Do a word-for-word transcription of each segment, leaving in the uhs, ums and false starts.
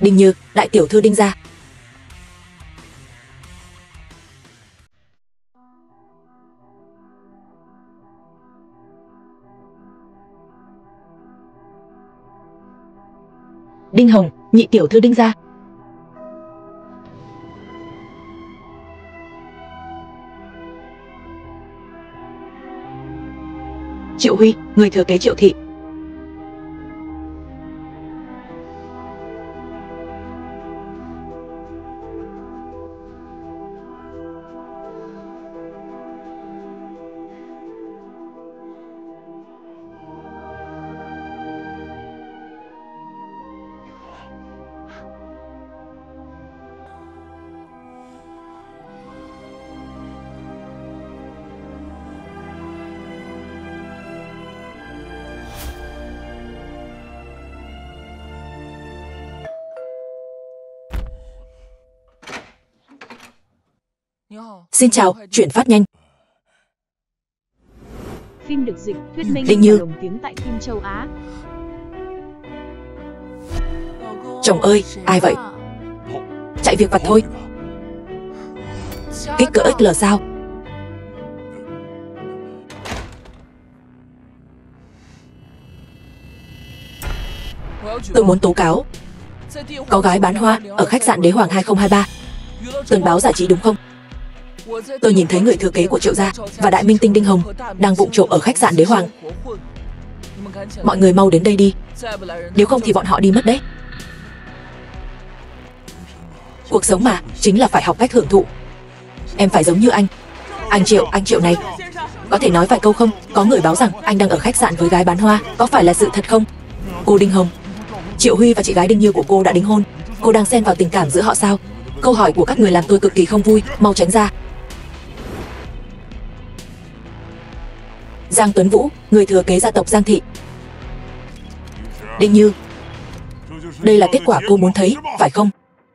Đinh Như, đại tiểu thư Đinh gia. Đinh Hồng, nhị tiểu thư Đinh gia. Triệu Huy, người thừa kế Triệu thị. Xin chào, chuyển phát nhanh. Phim được dịch, thuyết minh Đinh Như. và lồng tiếng tại phim châu Á. Chồng ơi, ai vậy? Chạy việc vặt thôi. Kích cỡ ích lờ sao? Tôi muốn tố cáo. Có gái bán hoa ở khách sạn Đế Hoàng hai không hai ba. Tuần báo giải trí đúng không? Tôi nhìn thấy người thừa kế của Triệu gia và đại minh tinh Đinh Hồng đang vụng trộm ở khách sạn Đế Hoàng. Mọi người mau đến đây đi, nếu không thì bọn họ đi mất đấy. Cuộc sống mà, chính là phải học cách hưởng thụ. Em phải giống như anh. Anh Triệu, anh Triệu này, có thể nói vài câu không? Có người báo rằng anh đang ở khách sạn với gái bán hoa, có phải là sự thật không? Cô Đinh Hồng, Triệu Huy và chị gái Đinh Như của cô đã đính hôn. Cô đang xen vào tình cảm giữa họ sao? Câu hỏi của các người làm tôi cực kỳ không vui, mau tránh ra. Giang Tuấn Vũ, người thừa kế gia tộc Giang thị. Đinh Như, đây là kết quả cô muốn thấy, phải không?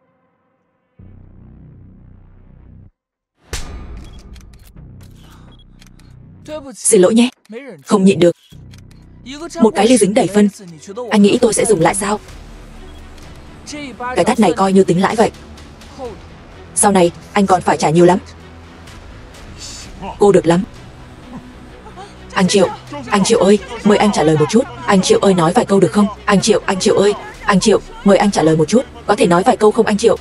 Xin lỗi nhé, không nhịn được. Một cái ly dính đầy phân, anh nghĩ tôi sẽ dùng lại sao? Cái tát này coi như tính lãi vậy. Sau này, anh còn phải trả nhiều lắm. Cô được lắm. Anh Triệu, anh Triệu ơi, mời anh trả lời một chút. Anh Triệu ơi, nói vài câu được không? Anh Triệu, anh Triệu ơi, anh Triệu, mời anh trả lời một chút. Có thể nói vài câu không anh Triệu?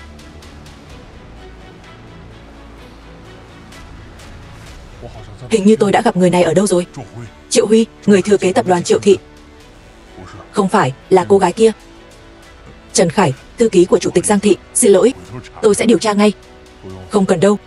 Hình như tôi đã gặp người này ở đâu rồi. Triệu Huy, người thừa kế tập đoàn Triệu thị. Không phải, là cô gái kia. Trần Khải, thư ký của chủ tịch Giang thị. Xin lỗi, tôi sẽ điều tra ngay. Không cần đâu.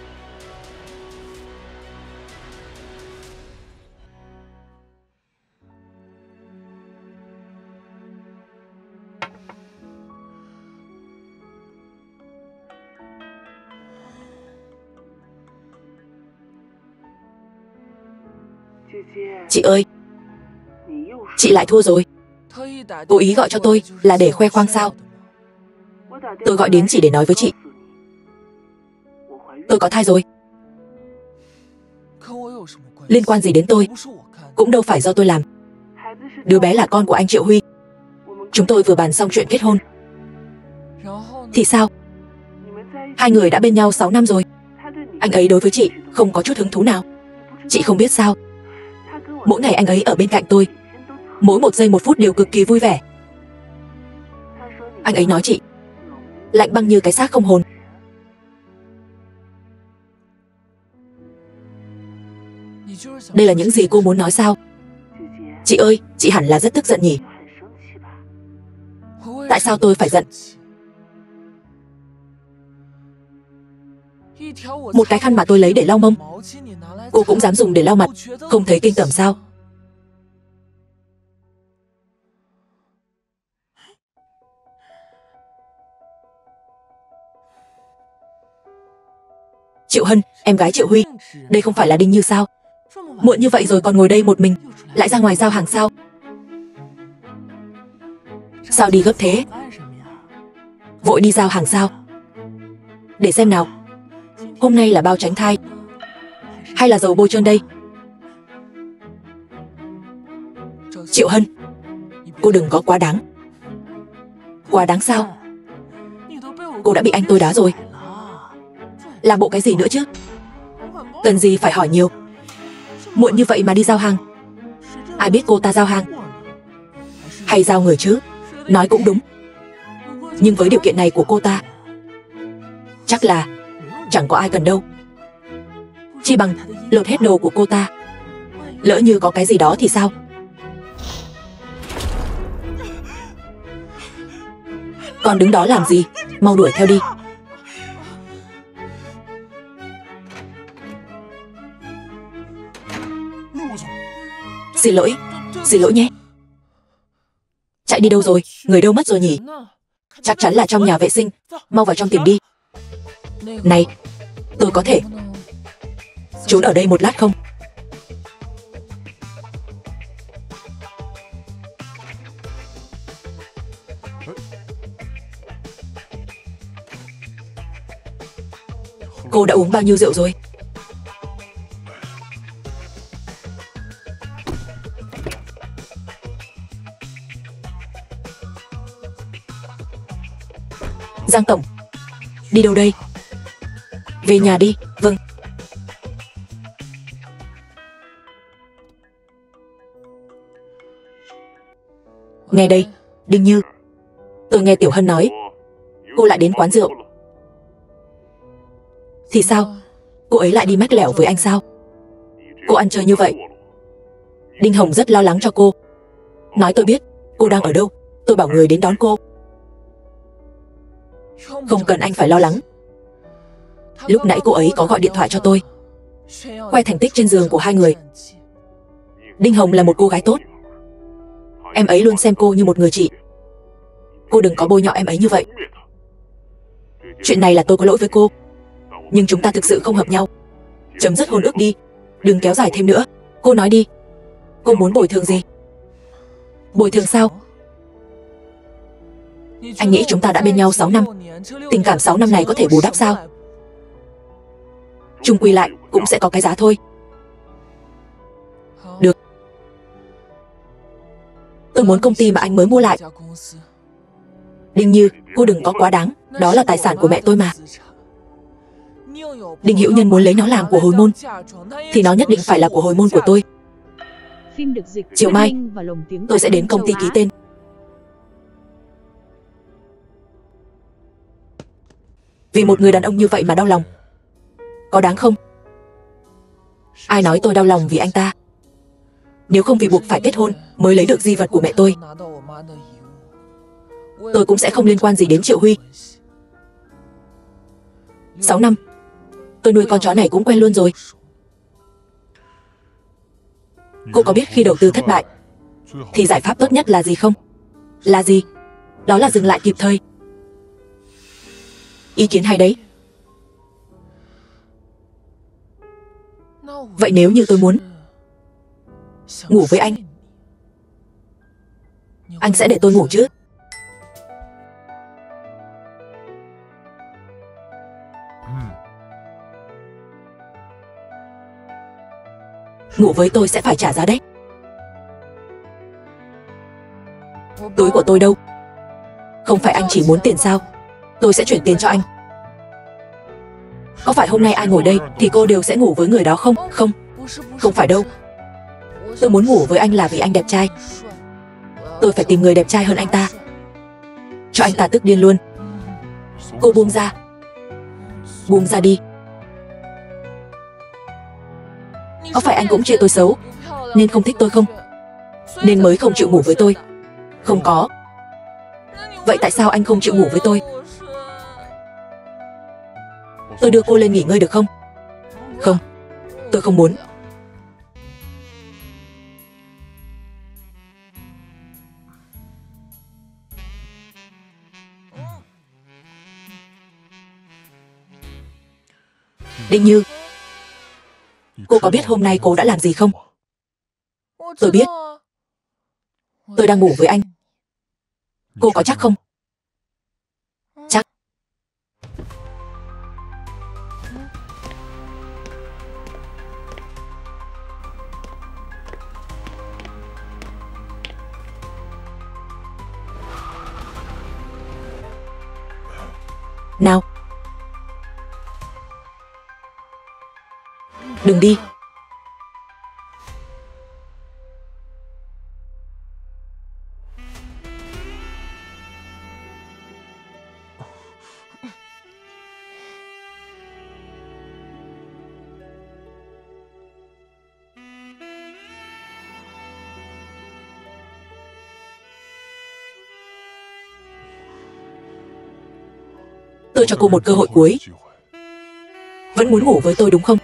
Chị ơi, chị lại thua rồi. Cố ý gọi cho tôi là để khoe khoang sao? Tôi gọi đến chỉ để nói với chị tôi có thai rồi. Liên quan gì đến tôi? Cũng đâu phải do tôi làm. Đứa bé là con của anh Triệu Huy. Chúng tôi vừa bàn xong chuyện kết hôn. Thì sao? Hai người đã bên nhau sáu năm rồi. Anh ấy đối với chị không có chút hứng thú nào. Chị không biết sao, mỗi ngày anh ấy ở bên cạnh tôi, mỗi một giây một phút đều cực kỳ vui vẻ. Anh ấy nói chị lạnh băng như cái xác không hồn. Đây là những gì cô muốn nói sao? Chị ơi, chị hẳn là rất tức giận nhỉ? Tại sao tôi phải giận? Một cái khăn mà tôi lấy để lau mông, cô cũng dám dùng để lau mặt, không thấy kinh tởm sao? Triệu Hân, em gái Triệu Huy, đây không phải là Đinh Như sao? Muộn như vậy rồi còn ngồi đây một mình, lại ra ngoài giao hàng sao? Sao đi gấp thế? Vội đi giao hàng sao? Để xem nào, hôm nay là bao tránh thai hay là dầu bôi trơn đây? Triệu Hân, cô đừng có quá đáng. Quá đáng sao? cô đã bị anh tôi đá rồi. Làm bộ cái gì nữa chứ? Cần gì phải hỏi nhiều. Muộn như vậy mà đi giao hàng. Ai biết cô ta giao hàng hay giao người chứ? Nói cũng đúng. Nhưng với điều kiện này của cô ta, chắc là chẳng có ai cần đâu. Chi bằng lột hết đồ của cô ta. Lỡ như có cái gì đó thì sao? Còn đứng đó làm gì? Mau đuổi theo đi. Xin lỗi, xin lỗi nhé. Chạy đi đâu rồi? Người đâu mất rồi nhỉ? Chắc chắn là trong nhà vệ sinh. Mau vào trong tìm đi. Này, tôi có thể trốn ở đây một lát không? Cô đã uống bao nhiêu rượu rồi? Giang tổng, đi đâu đây? Về nhà đi. Vâng. Nghe đây, Đinh Như. Tôi nghe Tiểu Hân nói cô lại đến quán rượu. Thì sao? Cô ấy lại đi mách lẻo với anh sao? Cô ăn chơi như vậy. Đinh Hồng rất lo lắng cho cô. Nói tôi biết cô đang ở đâu. Tôi bảo người đến đón cô. Không cần anh phải lo lắng. Lúc nãy cô ấy có gọi điện thoại cho tôi, khoe thành tích trên giường của hai người. Đinh Hồng là một cô gái tốt. Em ấy luôn xem cô như một người chị. Cô đừng có bôi nhọ em ấy như vậy. Chuyện này là tôi có lỗi với cô, nhưng chúng ta thực sự không hợp nhau. Chấm dứt hôn ước đi. Đừng kéo dài thêm nữa. Cô nói đi. Cô muốn bồi thường gì? Bồi thường sao? Anh nghĩ chúng ta đã bên nhau sáu năm. Tình cảm sáu năm này có thể bù đắp sao? Chung quy lại cũng sẽ có cái giá thôi. Được. Tôi muốn công ty mà anh mới mua lại. Đinh Như, cô đừng có quá đáng. Đó là tài sản của mẹ tôi mà. Đinh Hữu Nhân muốn lấy nó làm của hồi môn thì nó nhất định phải là của hồi môn của tôi. Phim được dịch chiều mai tôi sẽ đến công ty ký tên. Vì một người đàn ông như vậy mà đau lòng, có đáng không? Ai nói tôi đau lòng vì anh ta? Nếu không vì buộc phải kết hôn mới lấy được di vật của mẹ tôi, tôi cũng sẽ không liên quan gì đến Triệu Huy. Sáu năm tôi nuôi con chó này cũng quen luôn rồi. Cô có biết khi đầu tư thất bại thì giải pháp tốt nhất là gì không? Là gì? Đó là dừng lại kịp thời. Ý kiến hay đấy. Vậy nếu như tôi muốn ngủ với anh, anh sẽ để tôi ngủ chứ? Ngủ với tôi sẽ phải trả giá đấy. Túi của tôi đâu? Không phải anh chỉ muốn tiền sao? Tôi sẽ chuyển tiền cho anh. Có phải hôm nay ai ngồi đây thì cô đều sẽ ngủ với người đó không? Không, không phải đâu. Tôi muốn ngủ với anh là vì anh đẹp trai. Tôi phải tìm người đẹp trai hơn anh ta, cho anh ta tức điên luôn. Cô buông ra. Buông ra đi. Có phải anh cũng chê tôi xấu nên không thích tôi không? Nên mới không chịu ngủ với tôi? Không có. Vậy tại sao anh không chịu ngủ với tôi? Tôi đưa cô lên nghỉ ngơi được không? Không, tôi không muốn. Đinh Như, cô có biết hôm nay cô đã làm gì không? Tôi biết. Tôi đang ngủ với anh. Cô có chắc không? Chắc. Nào. Đừng đi. Tôi cho cô một cơ hội cuối. Vẫn muốn ngủ với tôi đúng không?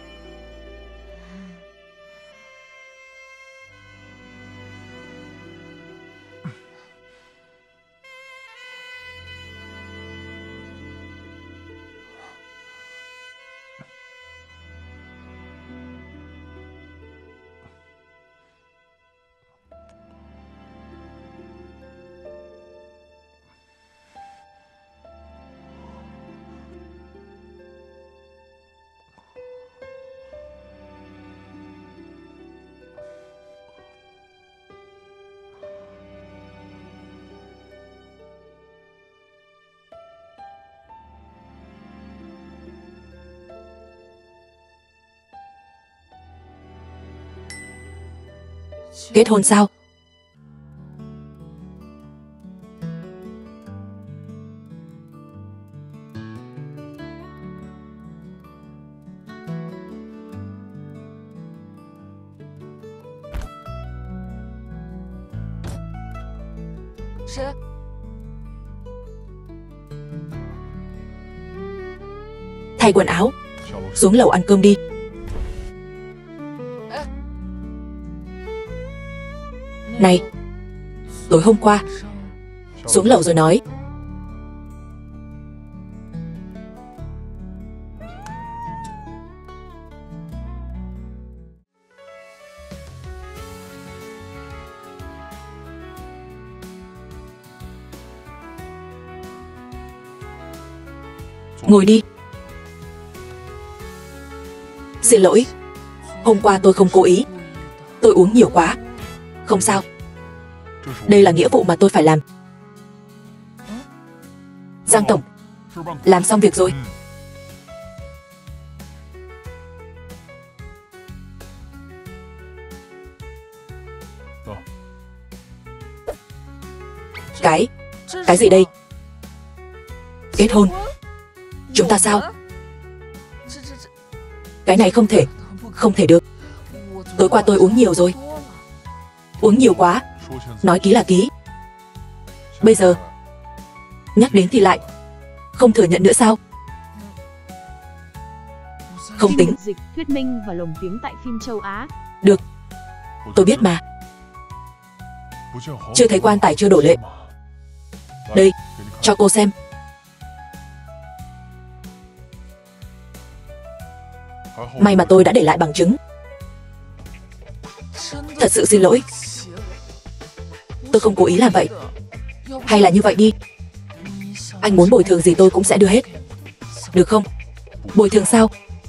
Kết hôn sao? Thay quần áo, xuống lầu ăn cơm đi. Này, tối hôm qua, xuống lầu rồi nói. Ngồi đi. Xin lỗi, hôm qua tôi không cố ý. Tôi uống nhiều quá. Không sao. Đây là nghĩa vụ mà tôi phải làm. Giang tổng, làm xong việc rồi. Cái, cái gì đây? Kết hôn. Chúng ta sao? Cái này không thể, không thể được. Tối qua tôi uống nhiều rồi. Uống nhiều quá. Nói ký là ký. Bây giờ nhắc đến thì lại không thừa nhận nữa sao? Không tính. Dịch thuyết minh và lồng tiếng tại phim châu Á. Được, tôi biết mà. Chưa thấy quan tài chưa đổ lệ. Đây, cho cô xem. May mà tôi đã để lại bằng chứng. Thật sự xin lỗi. Tôi không cố ý làm vậy. Hay là như vậy đi, anh muốn bồi thường gì tôi cũng sẽ đưa hết. Được không? Bồi thường sao?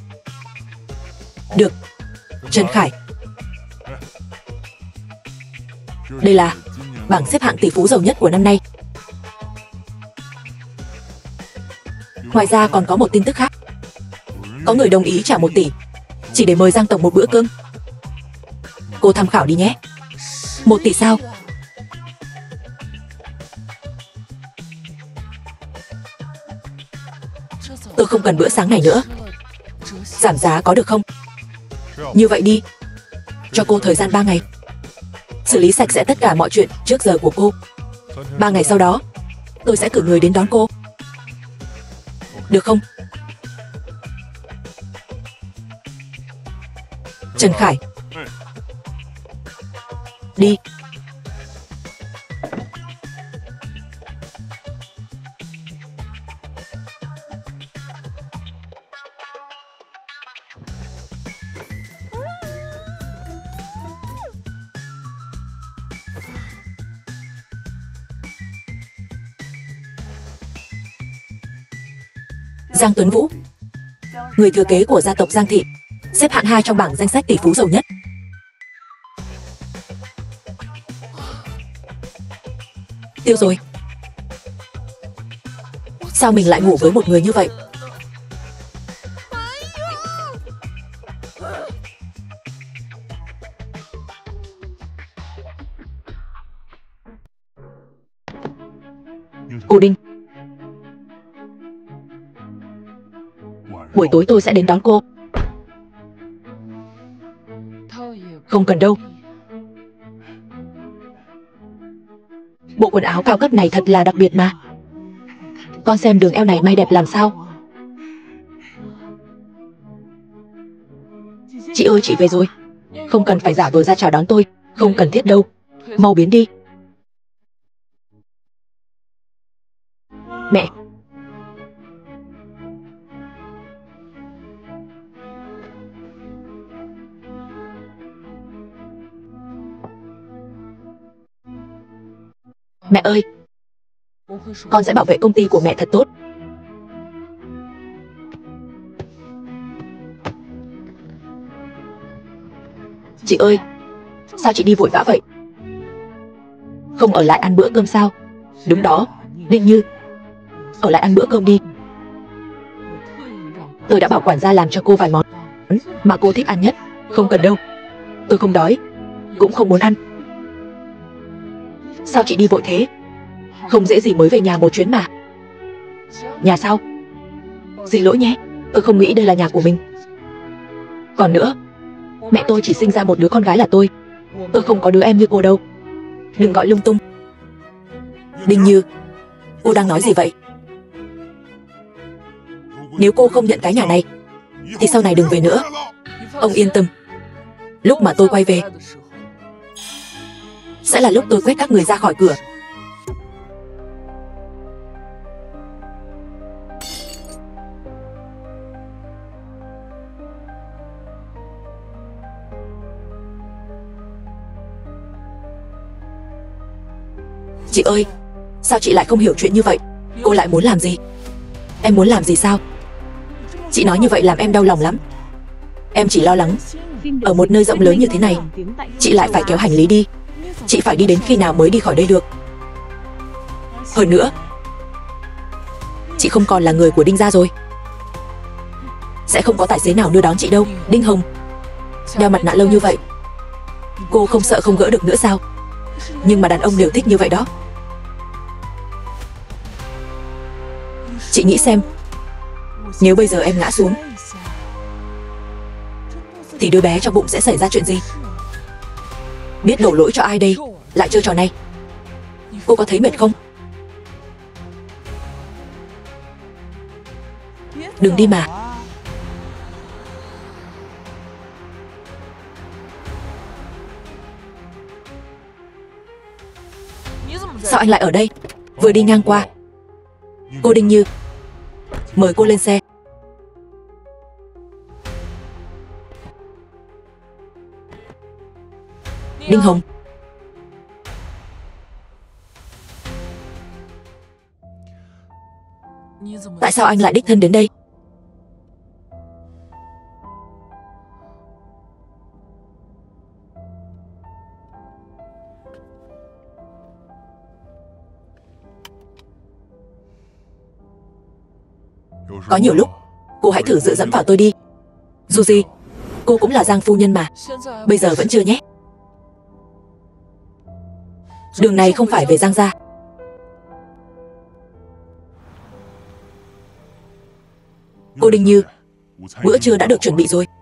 Được. Trần Khải. Đây là bảng xếp hạng tỷ phú giàu nhất của năm nay. Ngoài ra còn có một tin tức khác. Có người đồng ý trả một tỷ chỉ để mời Giang tổng một bữa cơm. Cô tham khảo đi nhé. Một tỷ sao? Tôi không cần bữa sáng này nữa. Giảm giá có được không? Như vậy đi, cho cô thời gian ba ngày xử lý sạch sẽ tất cả mọi chuyện trước giờ của cô. Ba ngày sau đó tôi sẽ cử người đến đón cô. Được không? Trần Khải, đi. Giang Tuấn Vũ, người thừa kế của gia tộc Giang Thị, xếp hạng hai trong bảng danh sách tỷ phú giàu nhất. Sao mình lại ngủ với một người như vậy? Cô Đinh, buổi tối tôi sẽ đến đón cô. Không cần đâu. Bộ quần áo cao cấp này thật là đặc biệt mà. Con xem đường eo này may đẹp làm sao. Chị ơi, chị về rồi. Không cần phải giả vờ ra chào đón tôi. Không cần thiết đâu. Mau biến đi. Mẹ. Mẹ ơi, con sẽ bảo vệ công ty của mẹ thật tốt. Chị ơi, sao chị đi vội vã vậy? Không ở lại ăn bữa cơm sao? Đúng đó, Đinh Như, ở lại ăn bữa cơm đi. Tôi đã bảo quản gia làm cho cô vài món mà cô thích ăn nhất. Không cần đâu, tôi không đói, cũng không muốn ăn. Sao chị đi vội thế? Không dễ gì mới về nhà một chuyến mà. Nhà sao? Xin lỗi nhé, tôi không nghĩ đây là nhà của mình. Còn nữa, mẹ tôi chỉ sinh ra một đứa con gái là tôi. Tôi không có đứa em như cô đâu. Đừng gọi lung tung. Đinh Như, cô đang nói gì vậy? Nếu cô không nhận cái nhà này thì sau này đừng về nữa. Ông yên tâm, lúc mà tôi quay về sẽ là lúc tôi quét các người ra khỏi cửa. Chị ơi, sao chị lại không hiểu chuyện như vậy? Cô lại muốn làm gì? Em muốn làm gì sao? Chị nói như vậy làm em đau lòng lắm. Em chỉ lo lắng ở một nơi rộng lớn như thế này chị lại phải kéo hành lý đi. Chị phải đi đến khi nào mới đi khỏi đây được? Hơn nữa, chị không còn là người của Đinh gia rồi. Sẽ không có tài xế nào đưa đón chị đâu. Đinh Hồng, đeo mặt nạ lâu như vậy, cô không sợ không gỡ được nữa sao? Nhưng mà đàn ông đều thích như vậy đó. Chị nghĩ xem, nếu bây giờ em ngã xuống thì đứa bé trong bụng sẽ xảy ra chuyện gì? Biết đổ lỗi cho ai đây? Lại chơi trò này. Cô có thấy mệt không? Đừng đi mà. Sao anh lại ở đây? Vừa đi ngang qua. Cô Đinh Như, mời cô lên xe. Đinh Hồng, tại sao anh lại đích thân đến đây? Có nhiều lúc cô hãy thử dựa dẫm vào tôi đi. Dù gì cô cũng là Giang phu nhân mà. Bây giờ vẫn chưa nhé. Đường này không phải về Giang gia. Cô Đinh Như, bữa trưa đã được chuẩn bị rồi.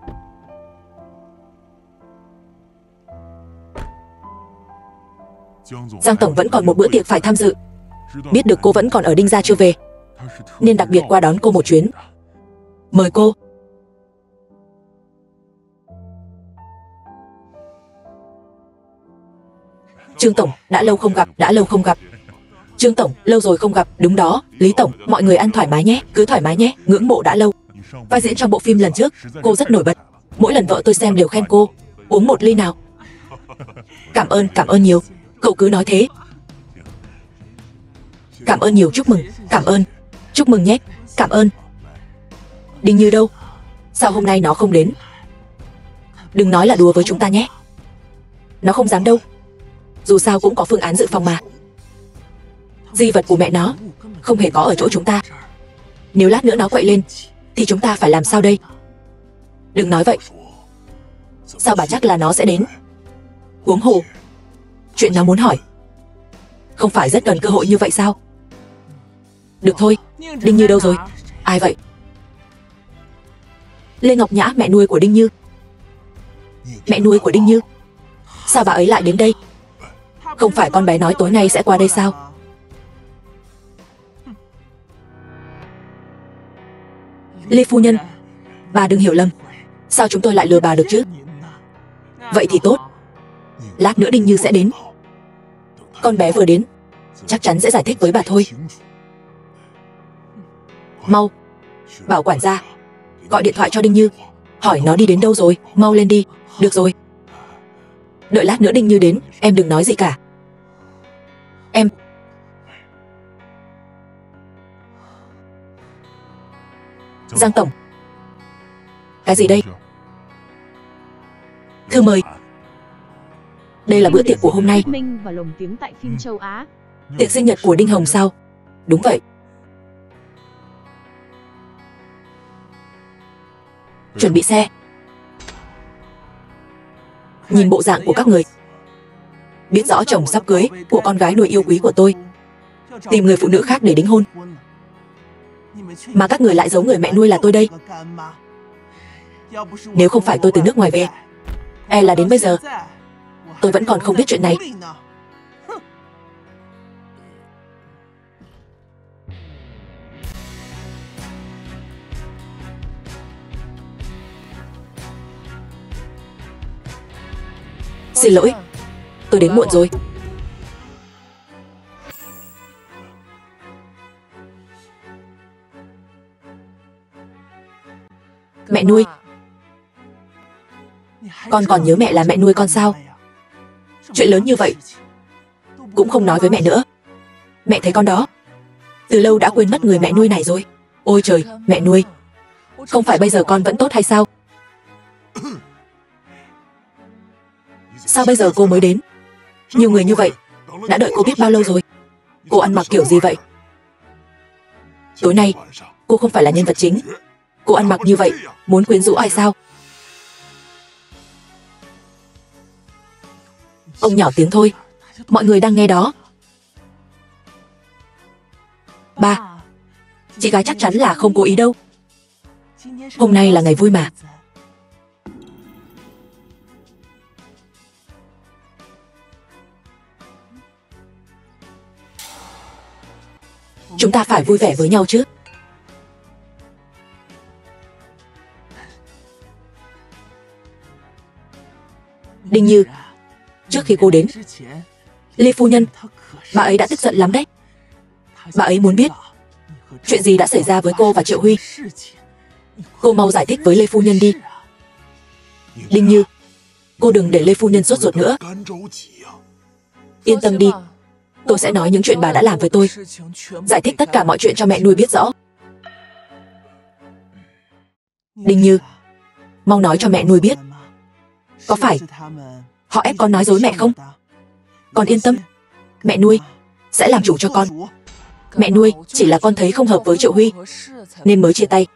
Giang tổng vẫn còn một bữa tiệc phải tham dự. Biết được cô vẫn còn ở Đinh gia chưa về, nên đặc biệt qua đón cô một chuyến. Mời cô. Trương tổng, đã lâu không gặp, đã lâu không gặp. Trương tổng, lâu rồi không gặp. Đúng đó, Lý tổng, mọi người ăn thoải mái nhé, cứ thoải mái nhé, ngưỡng mộ đã lâu. Vai diễn trong bộ phim lần trước, cô rất nổi bật. Mỗi lần vợ tôi xem đều khen cô. Uống một ly nào. Cảm ơn, cảm ơn nhiều. Cậu cứ nói thế. Cảm ơn nhiều, chúc mừng, cảm ơn. Chúc mừng nhé, cảm ơn. Đinh Như đâu? Sao hôm nay nó không đến? Đừng nói là đùa với chúng ta nhé. Nó không dám đâu. Dù sao cũng có phương án dự phòng mà. Di vật của mẹ nó không hề có ở chỗ chúng ta. Nếu lát nữa nó quậy lên thì chúng ta phải làm sao đây? Đừng nói vậy. Sao bà chắc là nó sẽ đến? Huống hồ chuyện nó muốn hỏi không phải rất cần cơ hội như vậy sao? Được thôi. Đinh Như đâu rồi? Ai vậy? Lê Ngọc Nhã, mẹ nuôi của Đinh Như. Mẹ nuôi của Đinh Như? Sao bà ấy lại đến đây? Không phải con bé nói tối nay sẽ qua đây sao? Lê phu nhân, bà đừng hiểu lầm. Sao chúng tôi lại lừa bà được chứ? Vậy thì tốt. Lát nữa Đinh Như sẽ đến. Con bé vừa đến chắc chắn sẽ giải thích với bà thôi. Mau, bảo quản gia gọi điện thoại cho Đinh Như, hỏi nó đi đến đâu rồi. Mau lên đi. Được rồi. Đợi lát nữa Đinh Như đến, em đừng nói gì cả. Em Giang tổng. Cái gì đây? Thư mời. Đây là bữa tiệc của hôm nay. Minh và lồng tiếng tại phim châu Á. Tiệc sinh nhật của Đinh Hồng sao? Đúng vậy. Chuẩn bị xe. Nhìn bộ dạng của các người, biết rõ chồng sắp cưới của con gái nuôi yêu quý của tôi tìm người phụ nữ khác để đính hôn, mà các người lại giấu người mẹ nuôi là tôi đây. Nếu không phải tôi từ nước ngoài về, e là đến bây giờ tôi vẫn còn không biết chuyện này. Xin lỗi, tôi đến muộn rồi. Mẹ nuôi. Con còn nhớ mẹ là mẹ nuôi con sao? Chuyện lớn như vậy cũng không nói với mẹ nữa. Mẹ thấy con đó từ lâu đã quên mất người mẹ nuôi này rồi. Ôi trời, mẹ nuôi, không phải bây giờ con vẫn tốt hay sao? Sao bây giờ cô mới đến? Nhiều người như vậy đã đợi cô biết bao lâu rồi. Cô ăn mặc kiểu gì vậy? Tối nay cô không phải là nhân vật chính. Cô ăn mặc như vậy muốn quyến rũ ai sao? Ông nhỏ tiếng thôi, mọi người đang nghe đó. Ba, chị gái chắc chắn là không cố ý đâu. Hôm nay là ngày vui mà. Chúng ta phải vui vẻ với nhau chứ. Đinh Như, trước khi cô đến, Lê phu nhân, bà ấy đã tức giận lắm đấy. Bà ấy muốn biết chuyện gì đã xảy ra với cô và Triệu Huy. Cô mau giải thích với Lê phu nhân đi. Đinh Như, cô đừng để Lê phu nhân sốt ruột nữa. Yên tâm đi, tôi sẽ nói những chuyện bà đã làm với tôi, giải thích tất cả mọi chuyện cho mẹ nuôi biết rõ. Đinh Như, mau nói cho mẹ nuôi biết, có phải họ ép con nói dối mẹ không? Con yên tâm, mẹ nuôi sẽ làm chủ cho con. Mẹ nuôi chỉ là con thấy không hợp với Triệu Huy nên mới chia tay.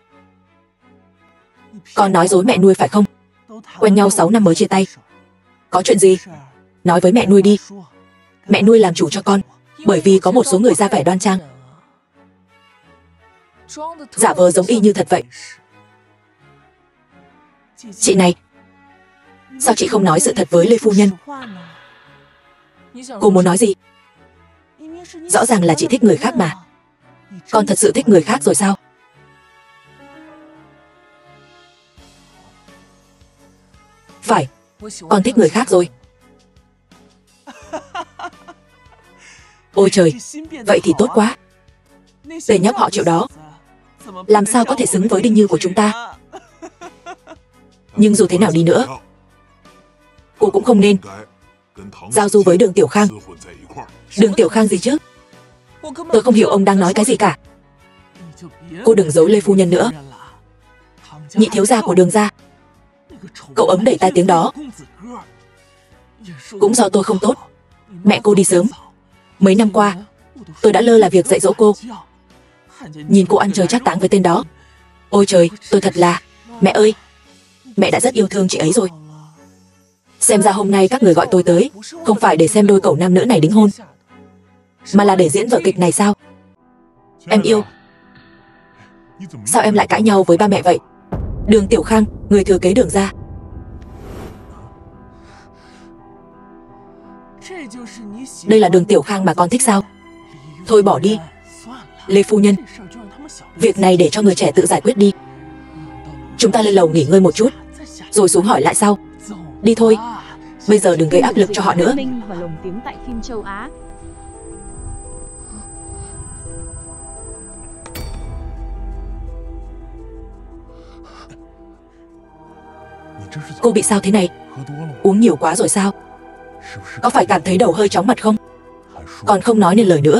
Con nói dối mẹ nuôi phải không? Quen nhau sáu năm mới chia tay. Có chuyện gì? Nói với mẹ nuôi đi. Mẹ nuôi làm chủ cho con, bởi vì có một số người ra vẻ đoan trang, giả vờ giống y như thật vậy. Chị này, sao chị không nói sự thật với Lê phu nhân? Cô muốn nói gì? Rõ ràng là chị thích người khác mà. Con thật sự thích người khác rồi sao? Phải, con thích người khác rồi. Ôi trời, vậy thì tốt quá. Tên nhóc họ Triệu đó làm sao có thể xứng với Đinh Như của chúng ta? Nhưng dù thế nào đi nữa, cô cũng không nên giao du với Đường Tiểu Khang. Đường Tiểu Khang gì chứ? Tôi không hiểu ông đang nói cái gì cả. Cô đừng giấu Lê phu nhân nữa. Nhị thiếu gia của Đường gia, cậu ấm đầy tai tiếng đó cũng do tôi không tốt. Mẹ cô đi sớm. Mấy năm qua tôi đã lơ là việc dạy dỗ cô. nhìn cô ăn chơi trác táng với tên đó. Ôi trời, tôi thật là... Mẹ ơi, mẹ đã rất yêu thương chị ấy rồi. Xem ra hôm nay các người gọi tôi tới không phải để xem đôi cậu nam nữ này đính hôn, mà là để diễn vở kịch này sao? Em yêu. Sao em lại cãi nhau với ba mẹ vậy? Đường Tiểu Khang, người thừa kế Đường gia. Đây là Đường Tiểu Khang mà con thích sao? Thôi bỏ đi. Lê phu nhân, việc này để cho người trẻ tự giải quyết đi. Chúng ta lên lầu nghỉ ngơi một chút, rồi xuống hỏi lại sau. Đi thôi, bây giờ đừng gây áp lực cho họ nữa. Và lồng tiếng tại phim châu Á. Cô bị sao thế này? Uống nhiều quá rồi sao? Có phải cảm thấy đầu hơi chóng mặt không? Còn không nói nên lời nữa.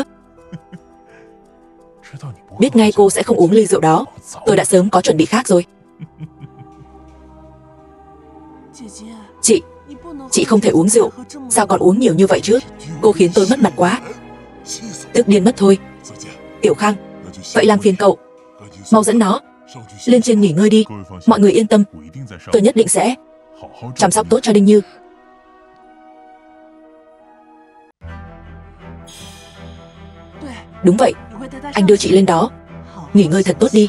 Biết ngay cô sẽ không uống ly rượu đó, tôi đã sớm có chuẩn bị khác rồi. Chị, chị không thể uống rượu. Sao còn uống nhiều như vậy chứ? Cô khiến tôi mất mặt quá. Tức điên mất thôi. Tiểu Khang, vậy làm phiền cậu, mau dẫn nó lên trên nghỉ ngơi đi. Mọi người yên tâm, tôi nhất định sẽ chăm sóc tốt cho Đinh Như. Đúng vậy, anh đưa chị lên đó. Nghỉ ngơi thật tốt đi.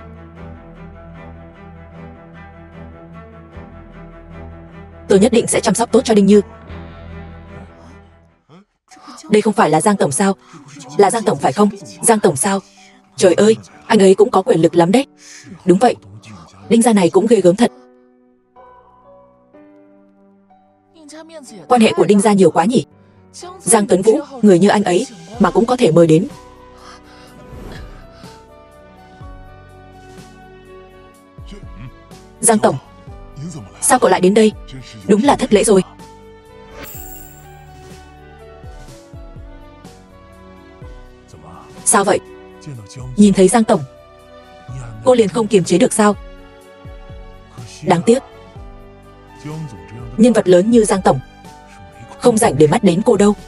Tôi nhất định sẽ chăm sóc tốt cho Đinh Như. Đây không phải là Giang Tổng sao? Là Giang Tổng phải không? Giang Tổng sao? Trời ơi, anh ấy cũng có quyền lực lắm đấy. Đúng vậy, Đinh gia này cũng ghê gớm thật. Quan hệ của Đinh gia nhiều quá nhỉ? Giang Tuấn Vũ, người như anh ấy mà cũng có thể mời đến. Giang Tổng, sao cậu lại đến đây? Đúng là thất lễ rồi. Sao vậy? Nhìn thấy Giang Tổng, cô liền không kiềm chế được sao? Đáng tiếc, nhân vật lớn như Giang Tổng không rảnh để mắt đến cô đâu.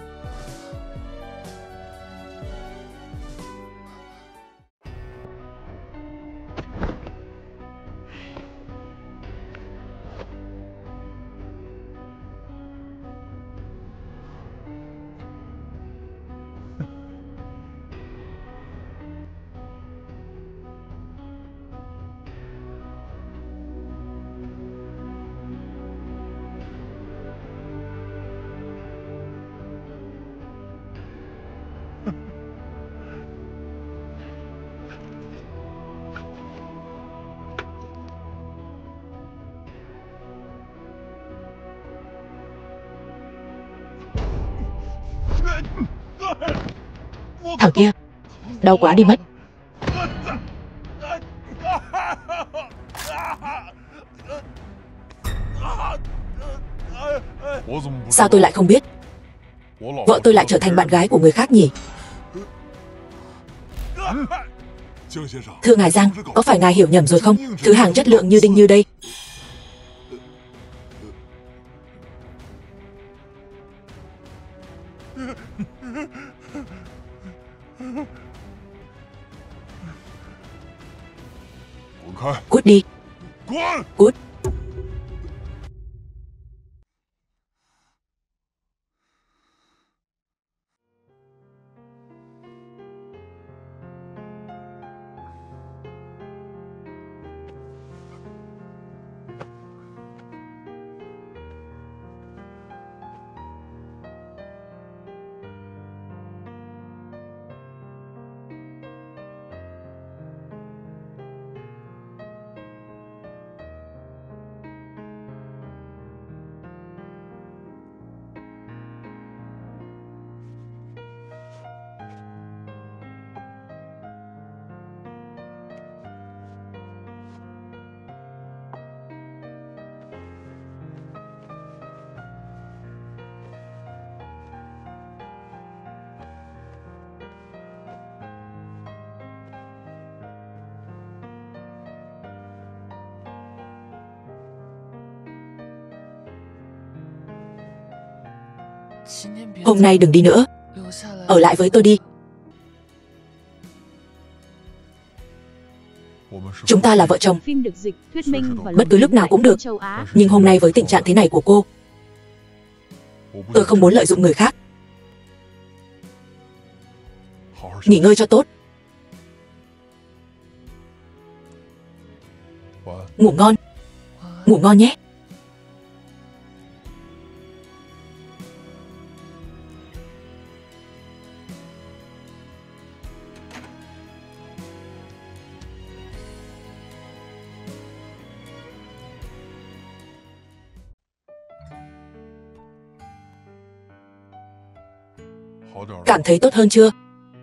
Thằng kia, đau quá đi mất. Sao tôi lại không biết? Vợ tôi lại trở thành bạn gái của người khác nhỉ? Thưa ngài Giang, có phải ngài hiểu nhầm rồi không? Thứ hàng chất lượng như Đinh Như đây. Cút đi. Cút. Hôm nay đừng đi nữa, ở lại với tôi đi. Chúng ta là vợ chồng. Phim được dịch, thuyết minh và Bất cứ lúc nào cũng được. châu Á. Nhưng hôm nay với tình trạng thế này của cô, tôi không muốn lợi dụng người khác. Nghỉ ngơi cho tốt. Ngủ ngon. Ngủ ngon nhé. Cảm thấy tốt hơn chưa?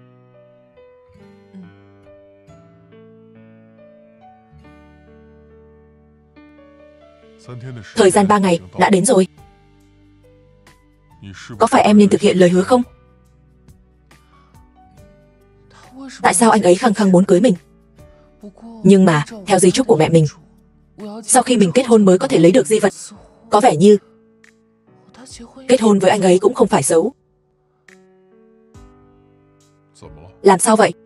Thời gian ba ngày đã đến rồi. Có phải em nên thực hiện lời hứa không? Tại sao anh ấy khăng khăng muốn cưới mình? Nhưng mà, theo di chúc của mẹ mình, sau khi mình kết hôn mới có thể lấy được di vật. Có vẻ như kết hôn với anh ấy cũng không phải xấu. Làm sao vậy?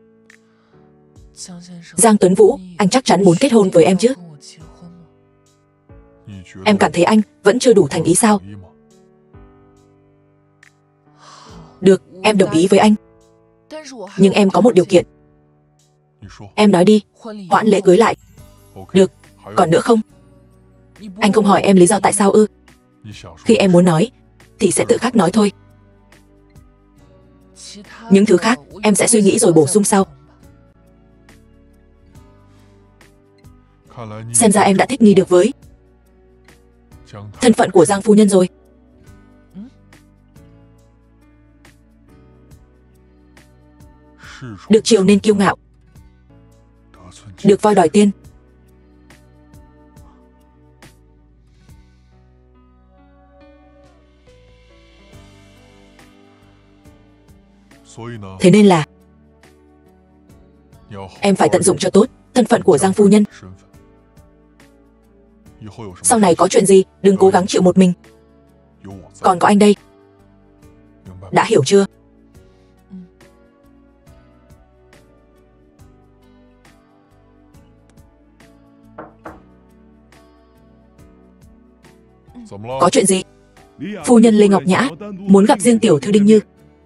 Giang Tuấn Vũ, anh chắc chắn muốn kết hôn với em chứ? Em cảm thấy anh vẫn chưa đủ thành ý sao? Được, em đồng ý với anh. Nhưng em có một điều kiện. Em nói đi, hoãn lễ cưới lại. Được, còn nữa không? Anh không hỏi em lý do tại sao ư? Khi em muốn nói, thì sẽ tự khắc nói thôi. Những thứ khác, em sẽ suy nghĩ rồi bổ sung sau. Xem ra em đã thích nghi được với thân phận của Giang phu nhân rồi. Được chiều nên kiêu ngạo, được voi đòi tiên. Thế nên là em phải tận dụng cho tốt thân phận của Giang phu nhân. Sau này có chuyện gì, đừng cố gắng chịu một mình. Còn có anh đây. Đã hiểu chưa? Có chuyện gì? Phu nhân Lê Ngọc Nhã muốn gặp riêng tiểu thư Đinh Như.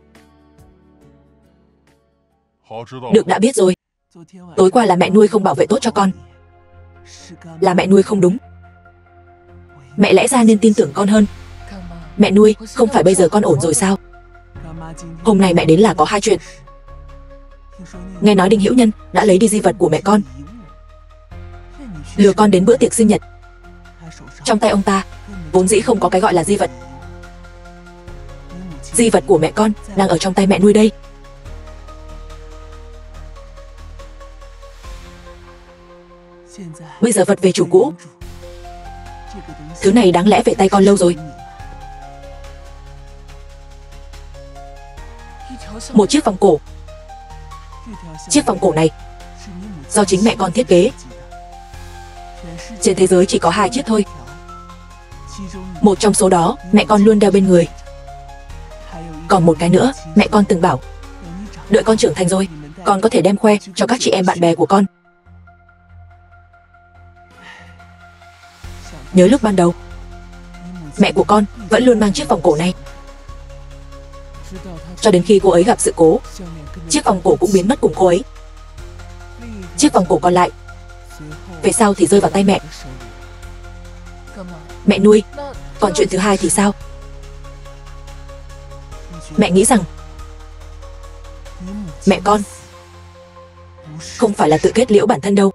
Được, đã biết rồi. Tối qua là mẹ nuôi không bảo vệ tốt cho con. Là mẹ nuôi không đúng. Mẹ lẽ ra nên tin tưởng con hơn. Mẹ nuôi, không phải bây giờ con ổn rồi sao? Hôm nay mẹ đến là có hai chuyện. Nghe nói Đinh Hữu Nhân đã lấy đi di vật của mẹ con, lừa con đến bữa tiệc sinh nhật. Trong tay ông ta vốn dĩ không có cái gọi là di vật. Di vật của mẹ con đang ở trong tay mẹ nuôi đây. Bây giờ vật về chủ cũ. Thứ này đáng lẽ về tay con lâu rồi. Một chiếc vòng cổ. Chiếc vòng cổ này do chính mẹ con thiết kế. Trên thế giới chỉ có hai chiếc thôi. Một trong số đó mẹ con luôn đeo bên người. Còn một cái nữa mẹ con từng bảo, đợi con trưởng thành rồi, con có thể đem khoe cho các chị em bạn bè của con. Nhớ lúc ban đầu, mẹ của con vẫn luôn mang chiếc vòng cổ này. Cho đến khi cô ấy gặp sự cố, chiếc vòng cổ cũng biến mất cùng cô ấy. Chiếc vòng cổ còn lại về sau thì rơi vào tay mẹ. Mẹ nuôi, còn chuyện thứ hai thì sao? Mẹ nghĩ rằng mẹ con không phải là tự kết liễu bản thân đâu.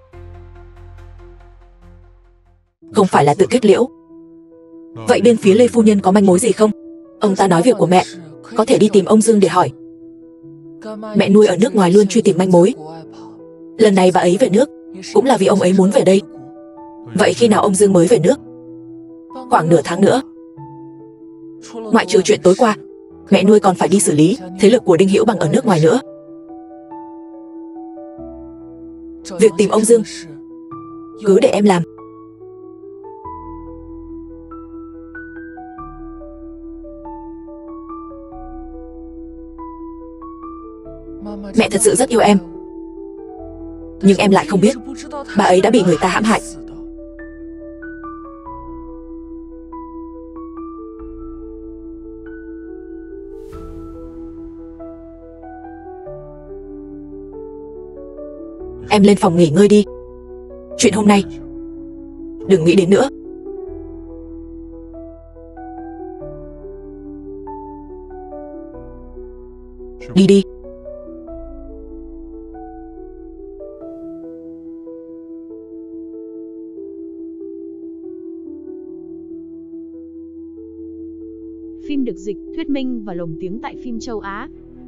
Không phải là tự kết liễu. Vậy bên phía Lê phu nhân có manh mối gì không? Ông ta nói việc của mẹ có thể đi tìm ông Dương để hỏi. Mẹ nuôi ở nước ngoài luôn truy tìm manh mối. Lần này bà ấy về nước cũng là vì ông ấy muốn về đây. Vậy khi nào ông Dương mới về nước? Khoảng nửa tháng nữa. Ngoại trừ chuyện tối qua, mẹ nuôi còn phải đi xử lý thế lực của Đinh Hữu Bằng ở nước ngoài nữa. Việc tìm ông Dương cứ để em làm. Mẹ thật sự rất yêu em. Nhưng em lại không biết bà ấy đã bị người ta hãm hại. Em lên phòng nghỉ ngơi đi. Chuyện hôm nay đừng nghĩ đến nữa. Đi đi. Phim được dịch, thuyết minh và lồng tiếng tại phim châu Á.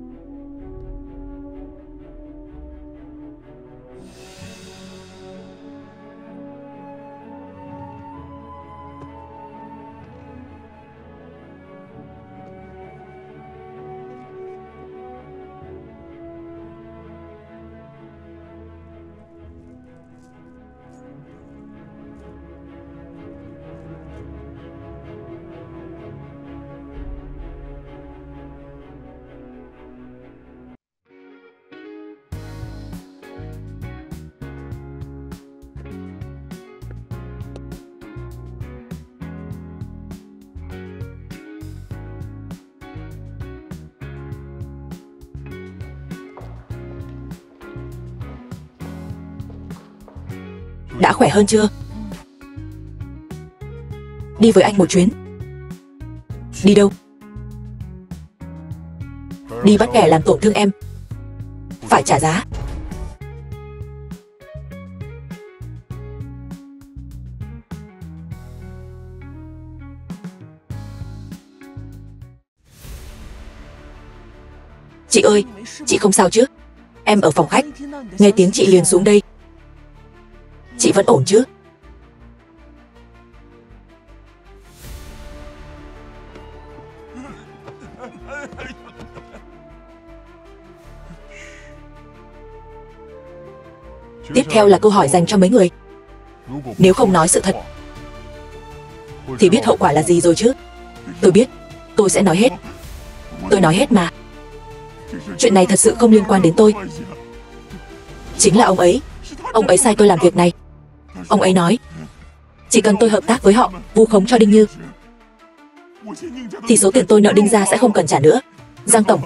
Đã khỏe hơn chưa? Đi với anh một chuyến. Đi đâu? Đi bắt kẻ làm tổn thương em. Phải trả giá. Chị ơi, chị không sao chứ? Em ở phòng khách, nghe tiếng chị liền xuống đây. Chị vẫn ổn chứ? Tiếp theo là câu hỏi dành cho mấy người. Nếu không nói sự thật thì biết hậu quả là gì rồi chứ? Tôi biết, tôi sẽ nói hết. Tôi nói hết mà. Chuyện này thật sự không liên quan đến tôi. Chính là ông ấy. Ông ấy sai tôi làm việc này. Ông ấy nói chỉ cần tôi hợp tác với họ vu khống cho Đinh Như thì số tiền tôi nợ Đinh gia sẽ không cần trả nữa. Giang tổng,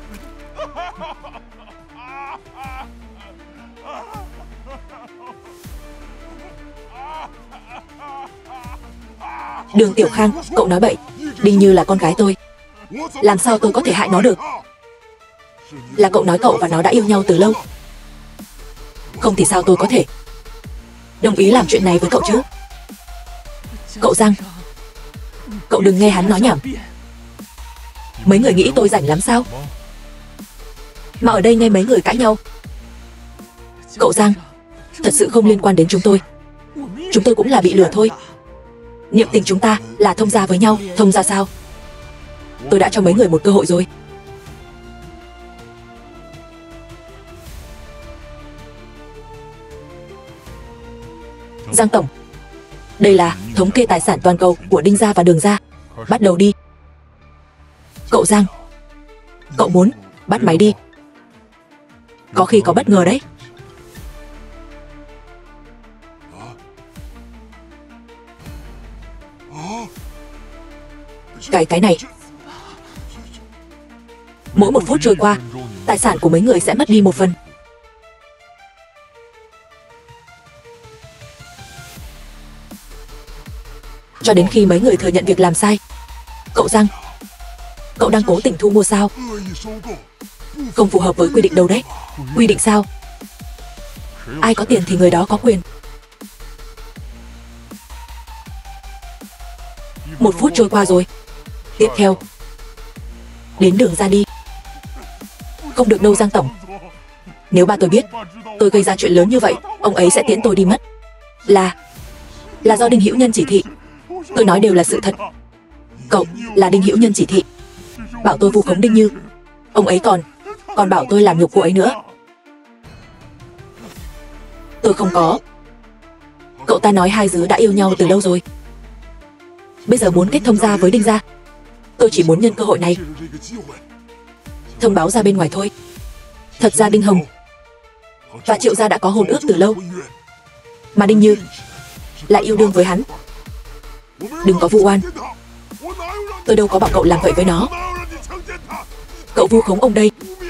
Đường Tiểu Khang, cậu nói bậy. Đinh Như là con gái tôi, làm sao tôi có thể hại nó được? Là cậu nói cậu và nó đã yêu nhau từ lâu. Không thì sao tôi có thể đồng ý làm chuyện này với cậu chứ? Cậu Giang, cậu đừng nghe hắn nói nhảm. Mấy người nghĩ tôi rảnh lắm sao? Mà ở đây nghe mấy người cãi nhau. Cậu Giang, thật sự không liên quan đến chúng tôi. Chúng tôi cũng là bị lừa thôi. Niệm tình chúng ta là thông gia với nhau. Thông gia sao? Tôi đã cho mấy người một cơ hội rồi. Giang tổng, đây là thống kê tài sản toàn cầu của Đinh gia và Đường gia. Bắt đầu đi. Cậu Giang, cậu muốn bắt máy đi. Có khi có bất ngờ đấy. Cái cái này, mỗi một phút trôi qua, tài sản của mấy người sẽ mất đi một phần. Cho đến khi mấy người thừa nhận việc làm sai. Cậu Giang, cậu đang cố tình thu mua sao? Không phù hợp với quy định đâu đấy. Quy định sao? Ai có tiền thì người đó có quyền. Một phút trôi qua rồi. Tiếp theo, đến Đường ra đi. Không được đâu Giang tổng. Nếu ba tôi biết tôi gây ra chuyện lớn như vậy, ông ấy sẽ tiễn tôi đi mất. Là Là do Đinh Hữu Nhân chỉ thị. Tôi nói đều là sự thật. Cậu là Đinh Hữu Nhân chỉ thị, bảo tôi vu khống Đinh Như. Ông ấy còn Còn bảo tôi làm nhục cô ấy nữa. Tôi không có. Cậu ta nói hai đứa đã yêu nhau từ lâu rồi. Bây giờ muốn kết thông gia với Đinh gia. Tôi chỉ muốn nhân cơ hội này thông báo ra bên ngoài thôi. Thật ra Đinh Hồng và Triệu gia đã có hôn ước từ lâu. Mà Đinh Như lại yêu đương với hắn. Đừng có vu oan. Tôi đâu có bảo cậu làm vậy với nó. Cậu vu khống ông đây.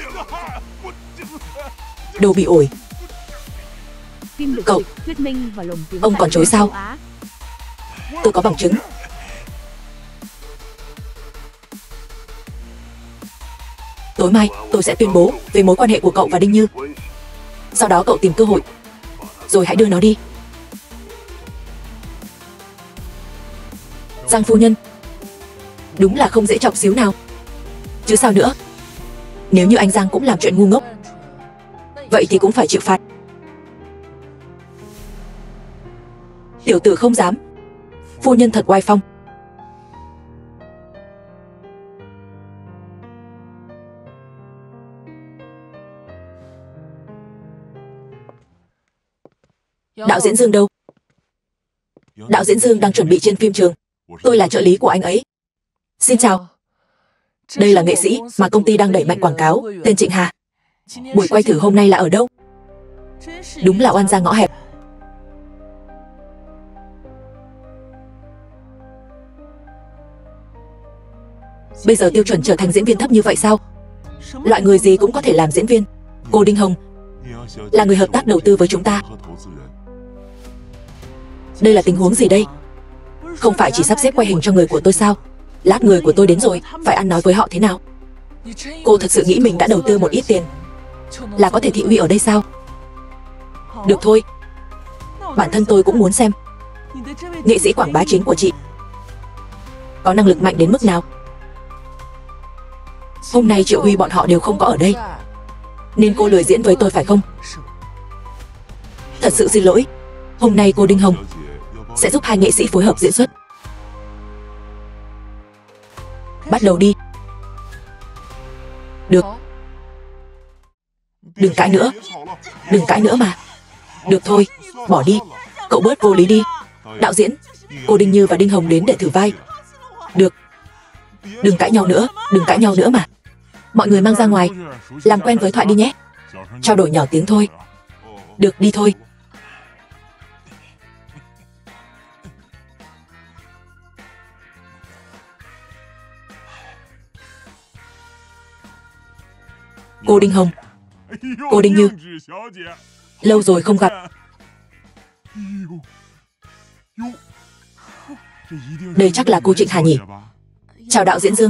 Đồ bị ổi. Cậu, ông còn chối sao? Tôi có bằng chứng. Tối mai tôi sẽ tuyên bố về mối quan hệ của cậu và Đinh Như. Sau đó cậu tìm cơ hội, rồi hãy đưa nó đi. Giang phu nhân, đúng là không dễ chọc xíu nào. Chứ sao nữa. Nếu như anh Giang cũng làm chuyện ngu ngốc, vậy thì cũng phải chịu phạt. Tiểu tử không dám. Phu nhân thật oai phong. Đạo diễn Dương đâu? Đạo diễn Dương đang chuẩn bị trên phim trường. Tôi là trợ lý của anh ấy. Xin chào. Đây là nghệ sĩ mà công ty đang đẩy mạnh quảng cáo, tên Trịnh Hà. Buổi quay thử hôm nay là ở đâu? Đúng là oan gia ngõ hẹp. Bây giờ tiêu chuẩn trở thành diễn viên thấp như vậy sao? Loại người gì cũng có thể làm diễn viên. Cô Đinh Hồng là người hợp tác đầu tư với chúng ta. Đây là tình huống gì đây? Không phải chỉ sắp xếp quay hình cho người của tôi sao? Lát người của tôi đến rồi, phải ăn nói với họ thế nào? Cô thật sự nghĩ mình đã đầu tư một ít tiền là có thể thị uy ở đây sao? Được thôi. Bản thân tôi cũng muốn xem nghệ sĩ quảng bá chính của chị có năng lực mạnh đến mức nào. Hôm nay Triệu Huy bọn họ đều không có ở đây, nên cô lười diễn với tôi phải không? Thật sự xin lỗi. Hôm nay cô Đinh Hồng sẽ giúp hai nghệ sĩ phối hợp diễn xuất. Bắt đầu đi. Được. Đừng cãi nữa. Đừng cãi nữa mà. Được thôi, bỏ đi. Cậu bớt vô lý đi. Đạo diễn, cô Đinh Như và Đinh Hồng đến để thử vai. Được. Đừng cãi nhau nữa, đừng cãi nhau nữa mà. Mọi người mang ra ngoài, làm quen với thoại đi nhé. Trao đổi nhỏ tiếng thôi. Được, đi thôi. Cô Đinh Hồng, cô Đinh Như, lâu rồi không gặp. Đây chắc là cô Trịnh Hà nhỉ? Chào đạo diễn Dương.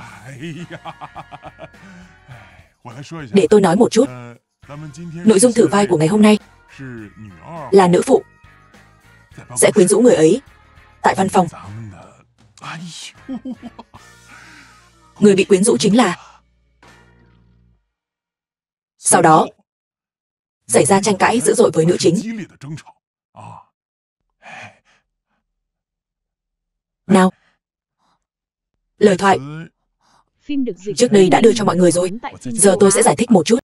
Để tôi nói một chút. Nội dung thử vai của ngày hôm nay là nữ phụ sẽ quyến rũ người ấy tại văn phòng. Người bị quyến rũ chính là... Sau đó xảy ra tranh cãi dữ dội với nữ chính. Nào, lời thoại trước đây đã đưa cho mọi người rồi. Giờ tôi sẽ giải thích một chút.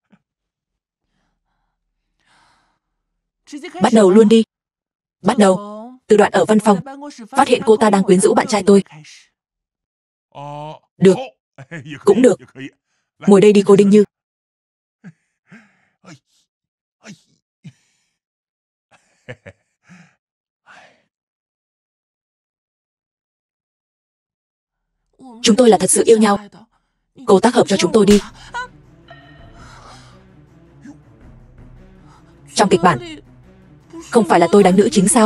Bắt đầu luôn đi. Bắt đầu từ đoạn ở văn phòng phát hiện cô ta đang quyến rũ bạn trai tôi. Được, cũng được. Ngồi đây đi cô Đinh Như. Chúng tôi là thật sự yêu nhau. Cô tác hợp cho chúng tôi đi. Trong kịch bản không phải là tôi đánh nữ chính sao?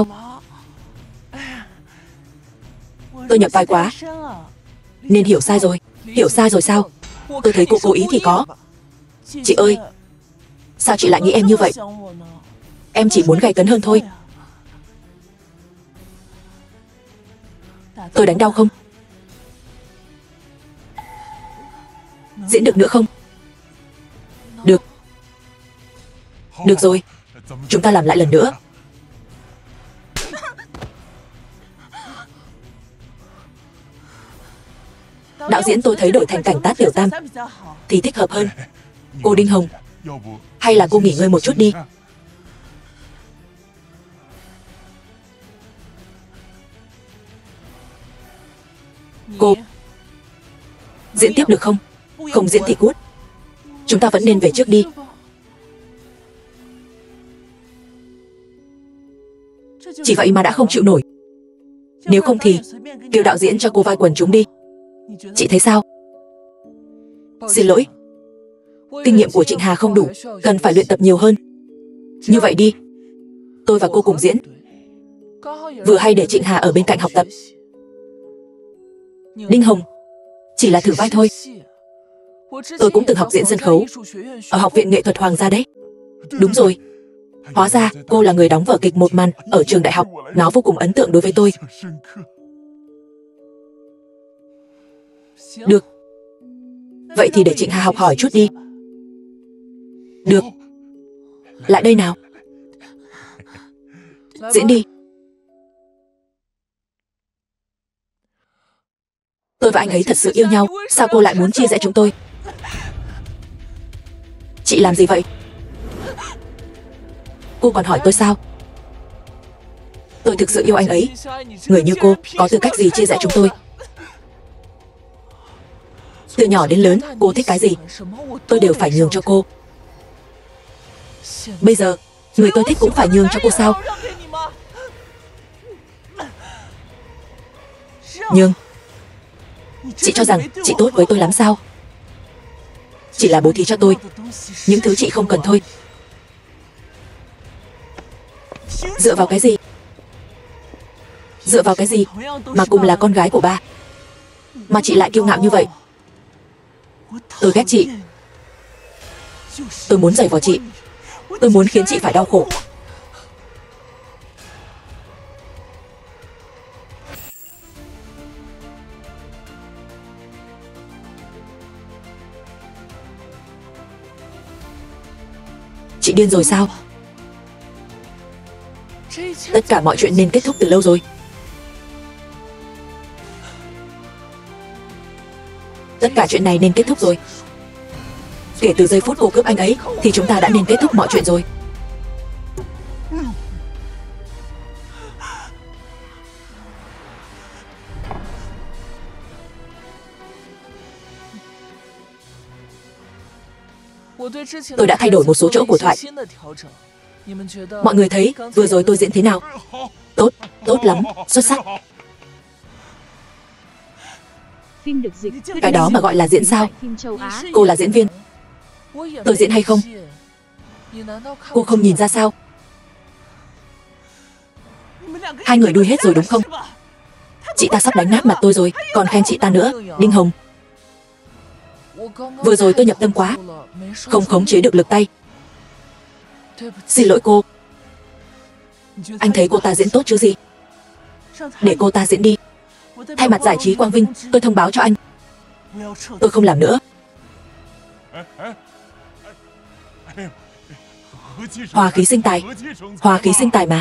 Tôi nhập vai quá nên hiểu sai rồi. Hiểu sai rồi sao? Tôi thấy cô cố ý thì có. Chị ơi, sao chị lại nghĩ em như vậy? Em chỉ muốn gay cấn hơn thôi. Tôi đánh đau không? Diễn được nữa không? Được. Được rồi. Chúng ta làm lại lần nữa. Đạo diễn tôi thấy đổi thành cảnh Tát Tiểu Tam thì thích hợp hơn. Cô Đinh Hồng, hay là cô nghỉ ngơi một chút đi. Cô diễn tiếp được không? Không diễn thì cút. Chúng ta vẫn nên về trước đi. Chỉ vậy mà đã không chịu nổi. Nếu không thì kêu đạo diễn cho cô vai quần chúng đi. Chị thấy sao? Xin lỗi, kinh nghiệm của Trịnh Hà không đủ, cần phải luyện tập nhiều hơn. Như vậy đi, tôi và cô cùng diễn, vừa hay để Trịnh Hà ở bên cạnh học tập. Đinh Hồng, chỉ là thử vai thôi. Tôi cũng từng học diễn sân khấu ở Học viện Nghệ thuật Hoàng gia đấy. Đúng rồi, hóa ra cô là người đóng vở kịch một màn ở trường đại học. Nó vô cùng ấn tượng đối với tôi. Được, vậy thì để Trịnh Hà học hỏi chút đi. Được, lại đây nào. Diễn đi. Tôi và anh ấy thật sự yêu nhau, sao cô lại muốn chia rẽ chúng tôi? Chị làm gì vậy? Cô còn hỏi tôi sao? Tôi thực sự yêu anh ấy. Người như cô có tư cách gì chia rẽ chúng tôi? Từ nhỏ đến lớn, cô thích cái gì, tôi đều phải nhường cho cô. Bây giờ, người tôi thích cũng phải nhường cho cô sao? Nhường? Chị cho rằng chị tốt với tôi lắm sao? Chỉ là bố thí cho tôi những thứ chị không cần thôi. Dựa vào cái gì? Dựa vào cái gì mà cùng là con gái của ba mà chị lại kiêu ngạo như vậy? Tôi ghét chị. Tôi muốn giày vò chị. Tôi muốn khiến chị phải đau khổ. Chị điên rồi sao? Tất cả mọi chuyện nên kết thúc từ lâu rồi. Tất cả chuyện này nên kết thúc rồi. Kể từ giây phút cô cướp anh ấy thì chúng ta đã nên kết thúc mọi chuyện rồi. Tôi đã thay đổi một số chỗ của thoại. Mọi người thấy vừa rồi tôi diễn thế nào? Tốt, tốt lắm, xuất sắc. Cái đó mà gọi là diễn sao? Cô là diễn viên. Tôi diễn hay không? Cô không nhìn ra sao? Hai người đuôi hết rồi đúng không? Chị ta sắp đánh nát mặt tôi rồi, còn khen chị ta nữa. Đinh Hồng, vừa rồi tôi nhập tâm quá, không khống chế được lực tay. Xin lỗi cô. Anh thấy cô ta diễn tốt chứ gì? Để cô ta diễn đi. Thay mặt giải trí Quang Vinh, tôi thông báo cho anh, tôi không làm nữa. Hòa khí sinh tài. Hòa khí sinh tài mà.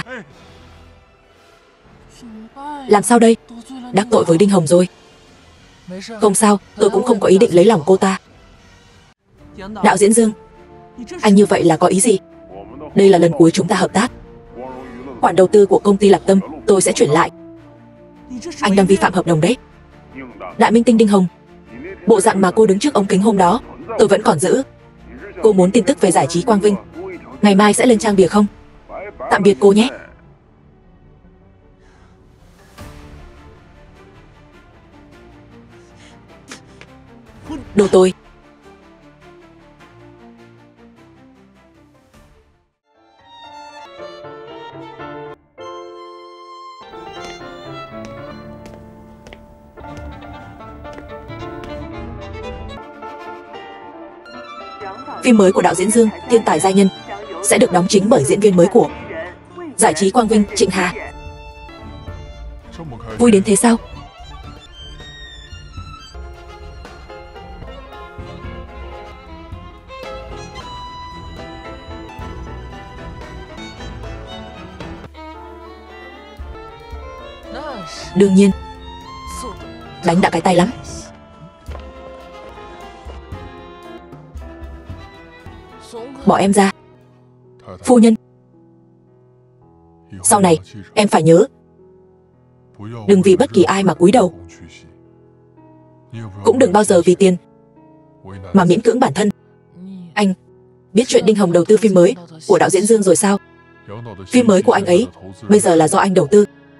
Làm sao đây? Đắc tội với Đinh Hồng rồi. Không sao, tôi cũng không có ý định lấy lòng cô ta. Đạo diễn Dương, anh như vậy là có ý gì? Đây là lần cuối chúng ta hợp tác. Khoản đầu tư của công ty Lạc Tâm tôi sẽ chuyển lại. Anh đang vi phạm hợp đồng đấy. Đại minh tinh Đinh Hồng, bộ dạng mà cô đứng trước ống kính hôm đó tôi vẫn còn giữ. Cô muốn tin tức về giải trí Quang Vinh, ngày mai sẽ lên trang bìa không? Tạm biệt cô nhé. Đồ tôi. Phim mới của đạo diễn Dương, Thiên tài giai nhân, sẽ được đóng chính bởi diễn viên mới của giải trí Quang Vinh, Trịnh Hà. Vui đến thế sao? Đương nhiên. Đánh đã cái tay lắm. Bỏ em ra. Phu nhân, sau này em phải nhớ, đừng vì bất kỳ ai mà cúi đầu. Cũng đừng bao giờ vì tiền mà miễn cưỡng bản thân. Anh biết chuyện Đinh Hồng đầu tư phim mới của đạo diễn Dương rồi sao? Phim mới của anh ấy bây giờ là do anh đầu tư.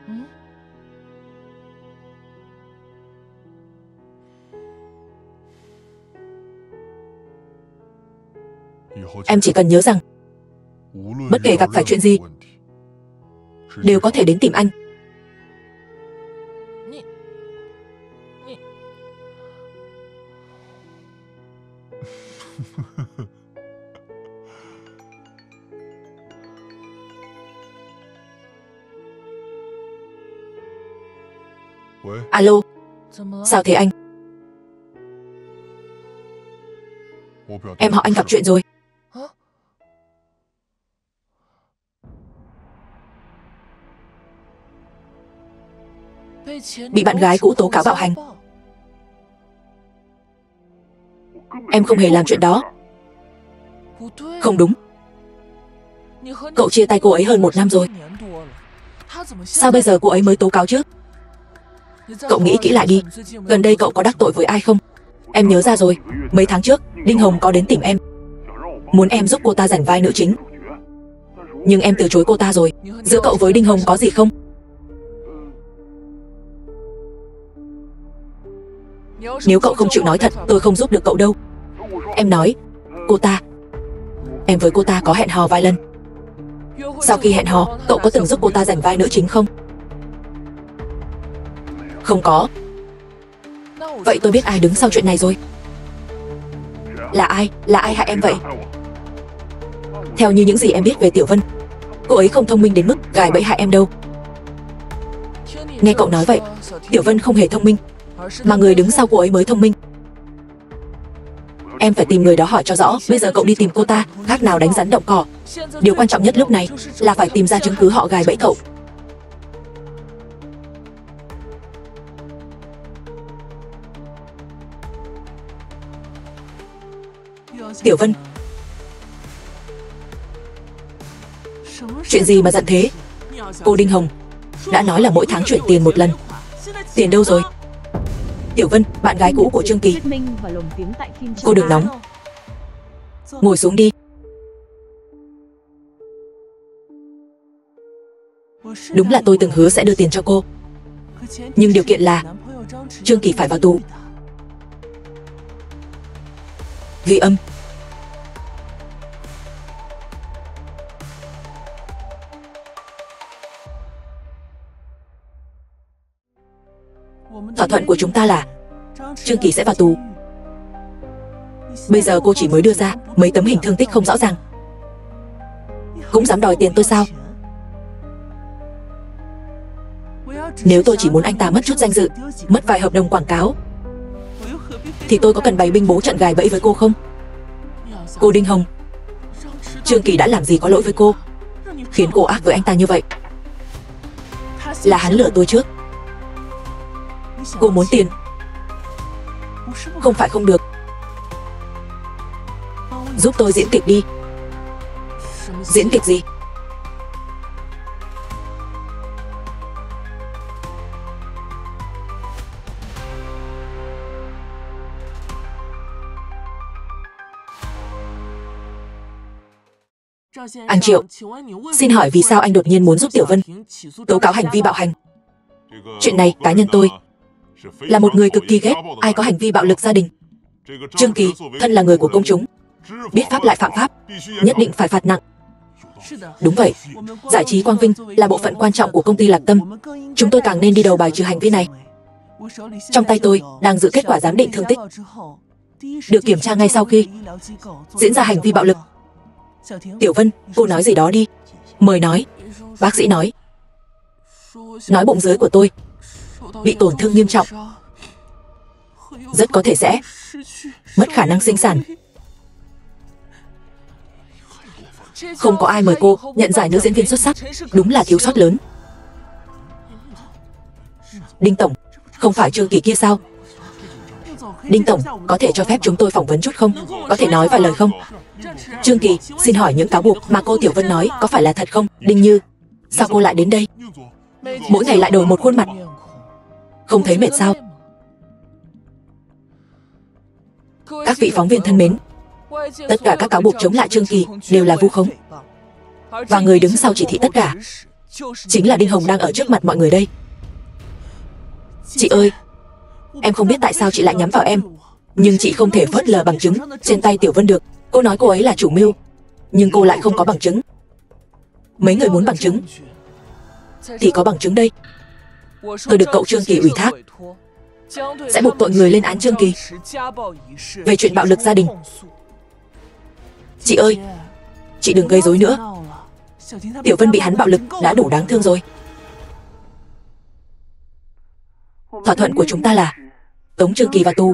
Em chỉ cần nhớ rằng bất kể gặp phải chuyện gì đều có thể đến tìm anh. Alo, sao thế anh? Em họ anh gặp chuyện rồi. Bị bạn gái cũ tố cáo bạo hành. Em không hề làm chuyện đó. Không đúng. Cậu chia tay cô ấy hơn một năm rồi. Sao bây giờ cô ấy mới tố cáo chứ? Cậu nghĩ kỹ lại đi. Gần đây cậu có đắc tội với ai không? Em nhớ ra rồi. Mấy tháng trước, Đinh Hồng có đến tìm em, muốn em giúp cô ta giành vai nữ chính. Nhưng em từ chối cô ta rồi. Giữa cậu với Đinh Hồng có gì không? Nếu cậu không chịu nói thật, tôi không giúp được cậu đâu. Em nói, cô ta... Em với cô ta có hẹn hò vài lần. Sau khi hẹn hò, cậu có từng giúp cô ta giành vai nữ chính không? Không có. Vậy tôi biết ai đứng sau chuyện này rồi. Là ai? Là ai hại em vậy? Theo như những gì em biết về Tiểu Vân, cô ấy không thông minh đến mức gài bẫy hại em đâu. Nghe cậu nói vậy, Tiểu Vân không hề thông minh, mà người đứng sau cô ấy mới thông minh. Em phải tìm người đó hỏi cho rõ. Bây giờ cậu đi tìm cô ta, khác nào đánh rắn động cỏ. Điều quan trọng nhất lúc này là phải tìm ra chứng cứ họ gài bẫy cậu. Tiểu Vân, chuyện gì mà giận thế? Cô Đinh Hồng đã nói là mỗi tháng chuyển tiền một lần. Tiền đâu rồi? Tiểu Vân, bạn gái cũ của Trương Kỳ. Cô đừng nóng, ngồi xuống đi. Đúng là tôi từng hứa sẽ đưa tiền cho cô, nhưng điều kiện là Trương Kỳ phải vào tù. Ghi âm. Thỏa thuận của chúng ta là Trương Kỳ sẽ vào tù. Bây giờ cô chỉ mới đưa ra mấy tấm hình thương tích không rõ ràng, cũng dám đòi tiền tôi sao? Nếu tôi chỉ muốn anh ta mất chút danh dự, mất vài hợp đồng quảng cáo, thì tôi có cần bày binh bố trận gài bẫy với cô không? Cô Đinh Hồng, Trương Kỳ đã làm gì có lỗi với cô, khiến cô ác với anh ta như vậy? Là hắn lừa tôi trước. Cô muốn tiền, không phải không được. Giúp tôi diễn kịch đi. Diễn kịch gì? Anh Triệu, xin hỏi vì sao anh đột nhiên muốn giúp Tiểu Vân tố cáo hành vi bạo hành? Chuyện này cá nhân tôi là một người cực kỳ ghét ai có hành vi bạo lực gia đình. Trương Kỳ thân là người của công chúng, biết pháp lại phạm pháp, nhất định phải phạt nặng. Đúng vậy, giải trí quang vinh là bộ phận quan trọng của công ty Lạc Tâm. Chúng tôi càng nên đi đầu bài trừ hành vi này. Trong tay tôi đang giữ kết quả giám định thương tích, được kiểm tra ngay sau khi diễn ra hành vi bạo lực. Tiểu Vân, cô nói gì đó đi. Mời nói. Bác sĩ nói. Nói bụng dưới của tôi bị tổn thương nghiêm trọng, rất có thể sẽ mất khả năng sinh sản. Không có ai mời cô nhận giải nữ diễn viên xuất sắc, đúng là thiếu sót lớn. Đinh Tổng, không phải Trương Kỳ kia sao? Đinh Tổng, có thể cho phép chúng tôi phỏng vấn chút không? Có thể nói vài lời không? Trương Kỳ, xin hỏi những cáo buộc mà cô Tiểu Vân nói có phải là thật không? Đinh Như, sao cô lại đến đây? Mỗi ngày lại đổi một khuôn mặt, không thấy mệt sao? Các vị phóng viên thân mến, tất cả các cáo buộc chống lại Trương Kỳ đều là vu khống. Và người đứng sau chỉ thị tất cả chính là Đinh Hồng đang ở trước mặt mọi người đây. Chị ơi, em không biết tại sao chị lại nhắm vào em, nhưng chị không thể phớt lờ bằng chứng trên tay Tiểu Vân được. Cô nói cô ấy là chủ mưu, nhưng cô lại không có bằng chứng. Mấy người muốn bằng chứng thì có bằng chứng đây. Tôi được cậu Trương Kỳ ủy thác sẽ buộc tội người lên án Trương Kỳ về chuyện bạo lực gia đình. Chị ơi, chị đừng gây rối nữa. Tiểu Vân bị hắn bạo lực đã đủ đáng thương rồi. Thỏa thuận của chúng ta là tống Trương Kỳ vào tù.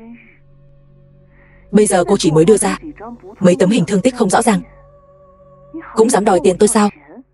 Bây giờ cô chỉ mới đưa ra mấy tấm hình thương tích không rõ ràng, cũng dám đòi tiền tôi sao?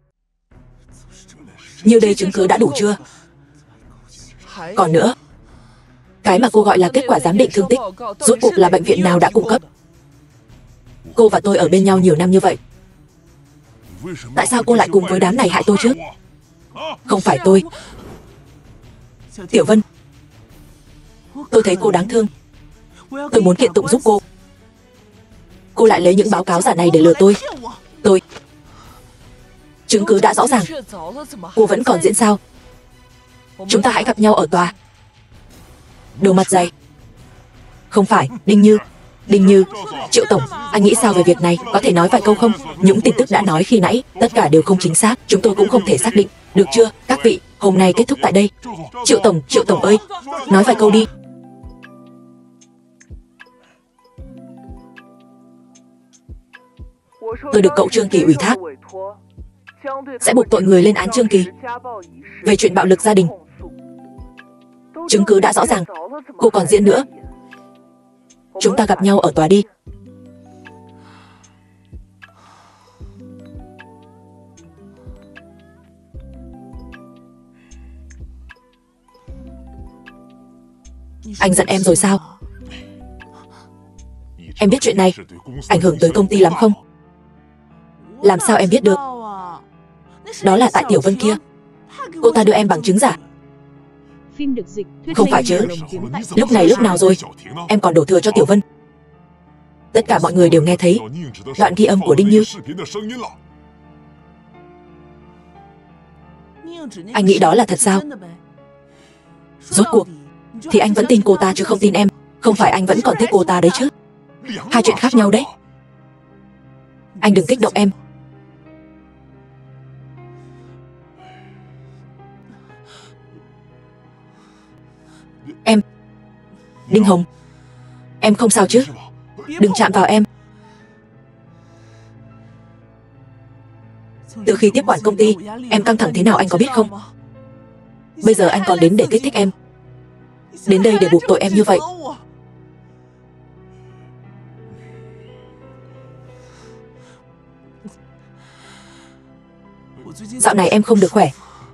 Như đây chứng cứ đã đủ chưa? Còn nữa, cái mà cô gọi là kết quả giám định thương tích, rốt cuộc là bệnh viện nào đã cung cấp? Cô và tôi ở bên nhau nhiều năm như vậy, tại sao cô lại cùng với đám này hại tôi chứ? Không phải tôi. Tiểu Vân, tôi thấy cô đáng thương, tôi muốn kiện tụng giúp cô. Cô lại lấy những báo cáo giả này để lừa tôi. Tôi chứng cứ đã rõ ràng, cô vẫn còn diễn sao? Chúng ta hãy gặp nhau ở tòa. Đồ mặt dày. Không phải, Đinh Như. Đinh Như, Triệu Tổng, anh nghĩ sao về việc này? Có thể nói vài câu không? Những tin tức đã nói khi nãy, tất cả đều không chính xác. Chúng tôi cũng không thể xác định. Được chưa, các vị, hôm nay kết thúc tại đây. Triệu Tổng, Triệu Tổng ơi, nói vài câu đi. Tôi được cậu Trương Kỳ ủy thác sẽ buộc tội người lên án Trương Kỳ về chuyện bạo lực gia đình. Chứng cứ đã rõ ràng, cô còn diễn nữa. Chúng ta gặp nhau ở tòa đi. Anh giận em rồi sao? Em biết chuyện này ảnh hưởng tới công ty lắm không? Làm sao em biết được? Đó là tại Tiểu Vân kia. Cô ta đưa em bằng chứng giả. Không phải chứ? Lúc này lúc nào rồi? Em còn đổ thừa cho Tiểu Vân. Tất cả mọi người đều nghe thấy đoạn ghi âm của Đinh Như. Anh nghĩ đó là thật sao? Rốt cuộc thì anh vẫn tin cô ta chứ không tin em. Không phải anh vẫn còn thích cô ta đấy chứ? Hai chuyện khác nhau đấy. Anh đừng kích động em. Em Đinh Hồng, em không sao chứ? Đừng chạm vào em. Từ khi tiếp quản công ty, em căng thẳng thế nào anh có biết không? Bây giờ anh còn đến để kích thích em, đến đây để buộc tội em như vậy. Dạo này em không được khỏe.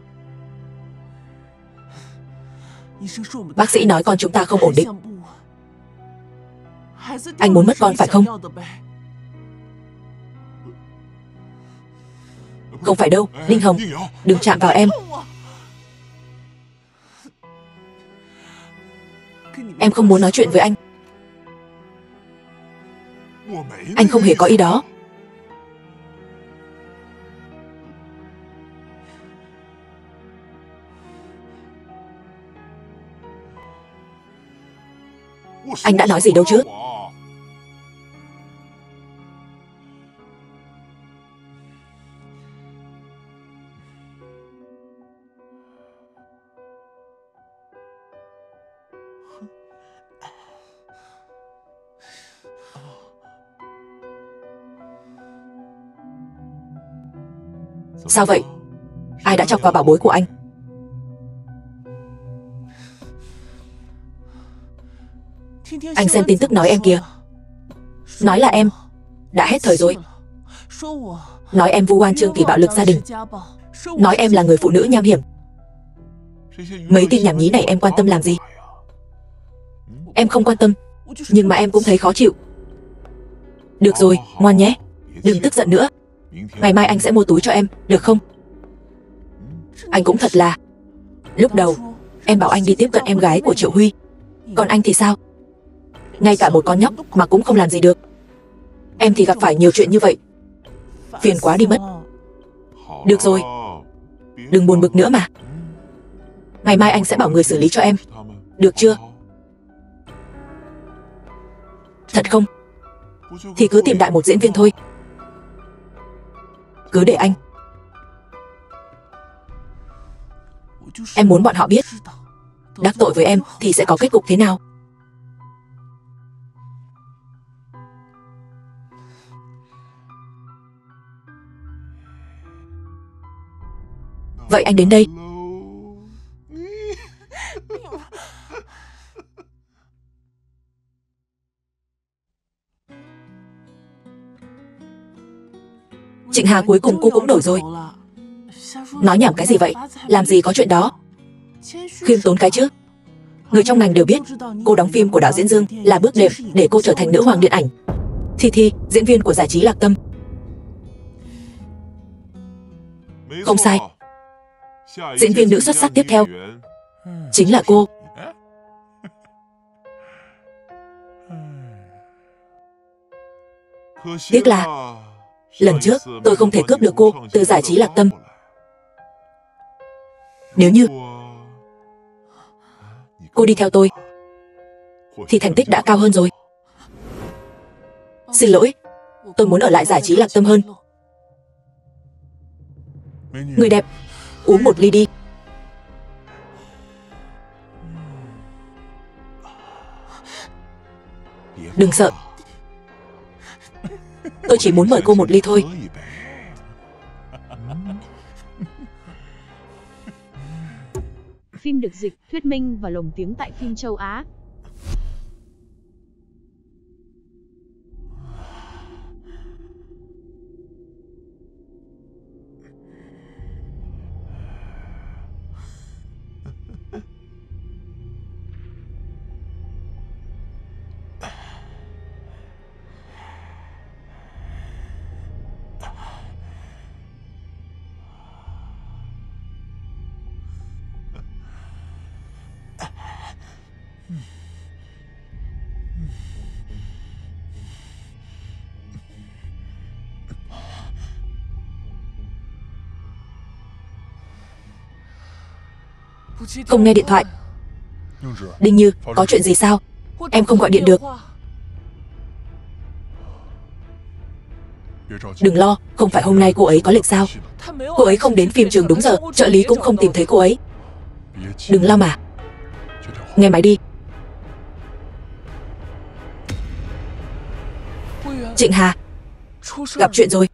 Bác sĩ nói con chúng ta không ổn định. Anh muốn mất con phải không? Không phải đâu, Đinh Hồng, đừng chạm vào em. Em không muốn nói chuyện với anh. Anh không hề có ý đó. Anh đã nói gì đâu chứ? Sao vậy? Ai đã chọc vào bảo bối của anh? Anh xem tin tức nói em kìa. Nói là em đã hết thời rồi. Nói em vu oan Trương Kỳ bạo lực gia đình. Nói em là người phụ nữ nham hiểm. Mấy tin nhảm nhí này em quan tâm làm gì? Em không quan tâm, nhưng mà em cũng thấy khó chịu. Được rồi, ngoan nhé, đừng tức giận nữa. Ngày mai anh sẽ mua túi cho em, được không? Anh cũng thật là. Lúc đầu em bảo anh đi tiếp cận em gái của Triệu Huy, còn anh thì sao? Ngay cả một con nhóc mà cũng không làm gì được. Em thì gặp phải nhiều chuyện như vậy, phiền quá đi mất. Được rồi, đừng buồn bực nữa mà. Ngày mai anh sẽ bảo người xử lý cho em. Được chưa? Thật không? Thì cứ tìm đại một diễn viên thôi. Cứ để anh. Em muốn bọn họ biết đắc tội với em thì sẽ có kết cục thế nào. Vậy anh đến đây. Trịnh Hà, cuối cùng cô cũng đổi rồi. Nói nhảm cái gì vậy? Làm gì có chuyện đó. Khiêm tốn cái chứ. Người trong ngành đều biết cô đóng phim của đạo diễn Dương là bước đệm để cô trở thành nữ hoàng điện ảnh. Thi Thi, diễn viên của giải trí Lạc Tâm. Không sai. Diễn viên nữ xuất sắc tiếp theo chính là cô. Tiếc là lần trước tôi không thể cướp được cô từ giải trí Lạc Tâm. Nếu như cô đi theo tôi thì thành tích đã cao hơn rồi. Xin lỗi, tôi muốn ở lại giải trí Lạc Tâm hơn. Người đẹp, uống một ly đi. Đừng sợ. Tôi chỉ muốn mời cô một ly thôi. Phim được dịch, thuyết minh và lồng tiếng tại phim châu Á. Không nghe điện thoại. Đinh Như, có chuyện gì sao? Em không gọi điện được. Đừng lo, không phải hôm nay cô ấy có lịch sao? Cô ấy không đến phim trường đúng giờ, trợ lý cũng không tìm thấy cô ấy. Đừng lo mà. Nghe máy đi. Trịnh Hà, gặp chuyện rồi.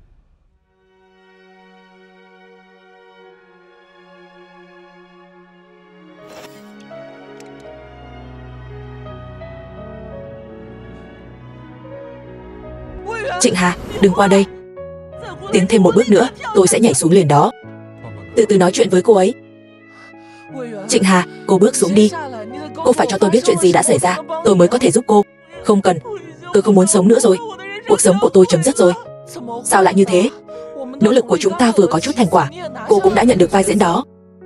Trịnh Hà, đừng qua đây. Tiến thêm một bước nữa, tôi sẽ nhảy xuống liền đó. Từ từ nói chuyện với cô ấy. Trịnh Hà, cô bước xuống đi. Cô phải cho tôi biết chuyện gì đã xảy ra, tôi mới có thể giúp cô. Không cần, tôi không muốn sống nữa rồi. Cuộc sống của tôi chấm dứt rồi. Sao lại như thế? Nỗ lực của chúng ta vừa có chút thành quả. Cô cũng đã nhận được vai diễn đó.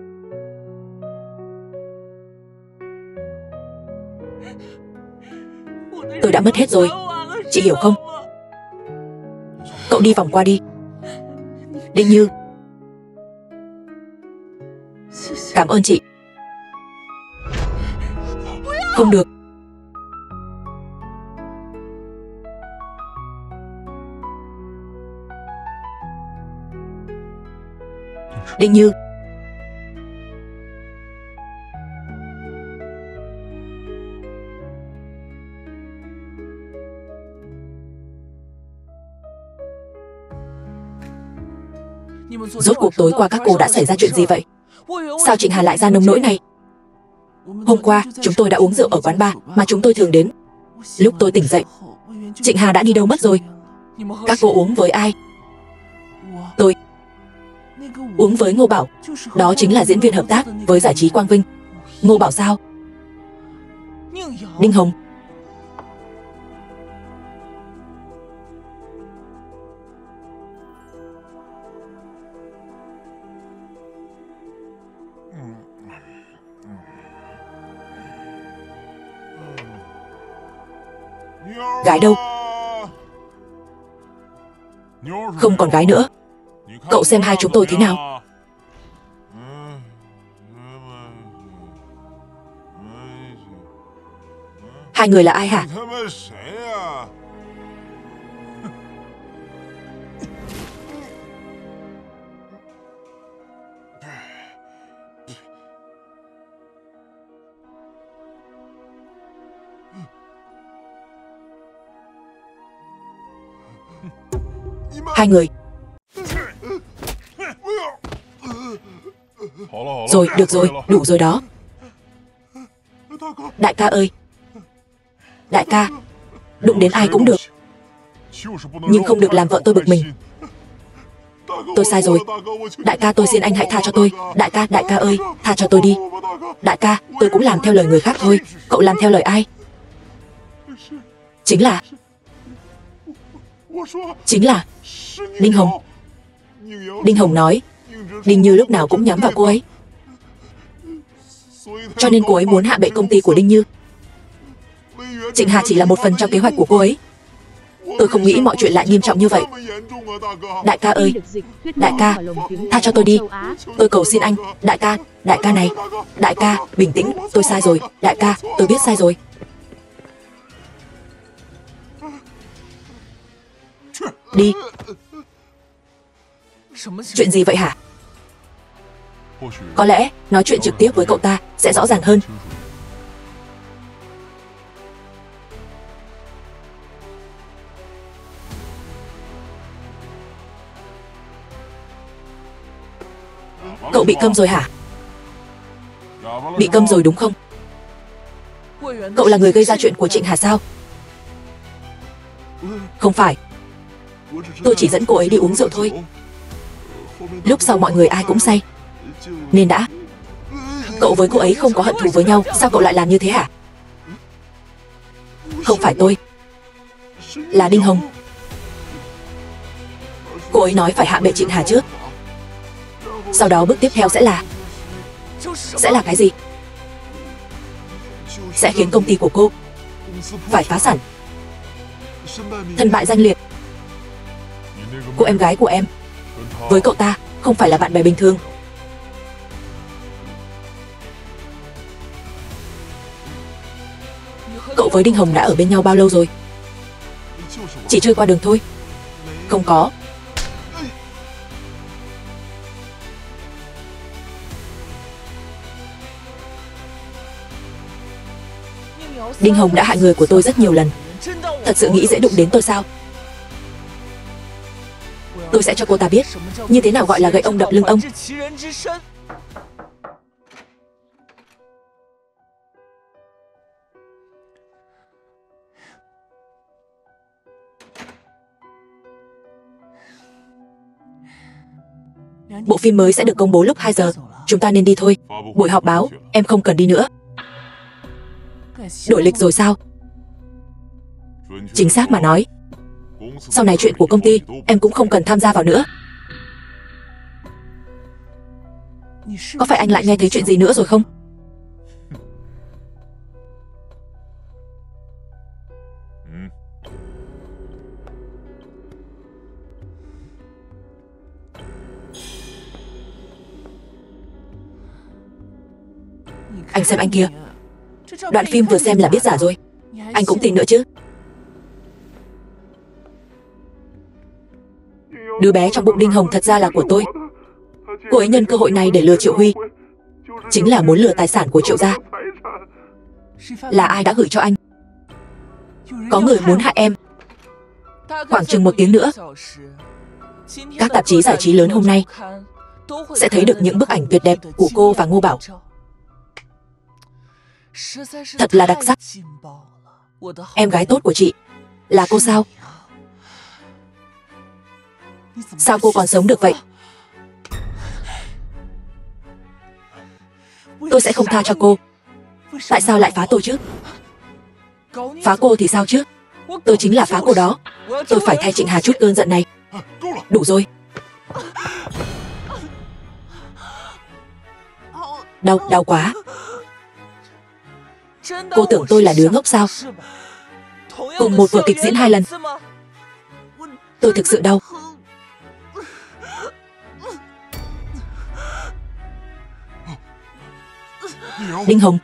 Tôi đã mất hết rồi. Chị hiểu không? Cậu đi vòng qua đi. Đinh Như, cảm ơn chị. Không được. Đinh Như, rốt cuộc tối qua các cô đã xảy ra chuyện gì vậy? Sao Trịnh Hà lại ra nông nỗi này? Hôm qua, chúng tôi đã uống rượu ở quán bar mà chúng tôi thường đến. Lúc tôi tỉnh dậy, Trịnh Hà đã đi đâu mất rồi? Các cô uống với ai? Tôi uống với Ngô Bảo. Đó chính là diễn viên hợp tác với giải trí Quang Vinh. Ngô Bảo sao? Đinh Hồng. Gái đâu? Không còn gái nữa. Cậu xem hai chúng tôi thế nào? Hai người là ai hả? Hai người. Rồi, được rồi, đủ rồi đó. Đại ca ơi. Đại ca, đụng đến ai cũng được, nhưng không được làm vợ tôi bực mình. Tôi sai rồi. Đại ca, tôi xin anh hãy tha cho tôi. Đại ca, đại ca ơi, tha cho tôi đi. Đại ca, tôi cũng làm theo lời người khác thôi. Cậu làm theo lời ai? Chính là... Chính là... Đinh Hồng. Đinh Hồng nói Đinh Như lúc nào cũng nhắm vào cô ấy, cho nên cô ấy muốn hạ bệ công ty của Đinh Như. Trịnh Hà chỉ là một phần trong kế hoạch của cô ấy. Tôi không nghĩ mọi chuyện lại nghiêm trọng như vậy. Đại ca ơi, đại ca, tha cho tôi đi. Tôi cầu xin anh. Đại ca, đại ca này. Đại ca, bình tĩnh, tôi sai rồi. Đại ca, tôi biết sai rồi. Đi. Chuyện gì vậy hả? Có lẽ nói chuyện trực tiếp với cậu ta sẽ rõ ràng hơn. Cậu bị câm rồi hả? Bị câm rồi đúng không? Cậu là người gây ra chuyện của Trịnh Hà sao? Không phải. Tôi chỉ dẫn cô ấy đi uống rượu thôi. Lúc sau mọi người ai cũng say, nên đã. Cậu với cô ấy không có hận thù với nhau, sao cậu lại làm như thế hả? Không phải tôi, là Đinh Hồng. Cô ấy nói phải hạ bệ Trịnh Hà trước, sau đó bước tiếp theo sẽ là... Sẽ là cái gì? Sẽ khiến công ty của cô phải phá sản, thân bại danh liệt. Cô em gái của em với cậu ta không phải là bạn bè bình thường. Cậu với Đinh Hồng đã ở bên nhau bao lâu rồi? Chỉ chơi qua đường thôi. Không có. Đinh Hồng đã hại người của tôi rất nhiều lần. Thật sự nghĩ dễ đụng đến tôi sao? Tôi sẽ cho cô ta biết như thế nào gọi là gậy ông đập lưng ông. Bộ phim mới sẽ được công bố lúc hai giờ. Chúng ta nên đi thôi. Buổi họp báo, em không cần đi nữa. Đổi lịch rồi sao? Chính xác mà nói, sau này chuyện của công ty em cũng không cần tham gia vào nữa. Có phải anh lại nghe thấy chuyện gì nữa rồi không? Anh xem anh kia, đoạn phim vừa xem là biết giả rồi. Anh cũng tin nữa chứ? Đứa bé trong bụng Đinh Hồng thật ra là của tôi. Cô ấy nhân cơ hội này để lừa Triệu Huy, chính là muốn lừa tài sản của Triệu gia. Là ai đã gửi cho anh? Có người muốn hại em. Khoảng chừng một tiếng nữa, các tạp chí giải trí lớn hôm nay sẽ thấy được những bức ảnh tuyệt đẹp của cô và Ngô Bảo. Thật là đặc sắc. Em gái tốt của chị là cô sao? Sao cô còn sống được vậy? Tôi sẽ không tha cho cô. Tại sao lại phá tôi chứ? Phá cô thì sao chứ? Tôi chính là phá cô đó. Tôi phải thay Trịnh Hà chút cơn giận này. Đủ rồi. Đau, đau quá. Cô tưởng tôi là đứa ngốc sao? Cùng một vở kịch diễn hai lần. Tôi thực sự đau. Đinh Hồng.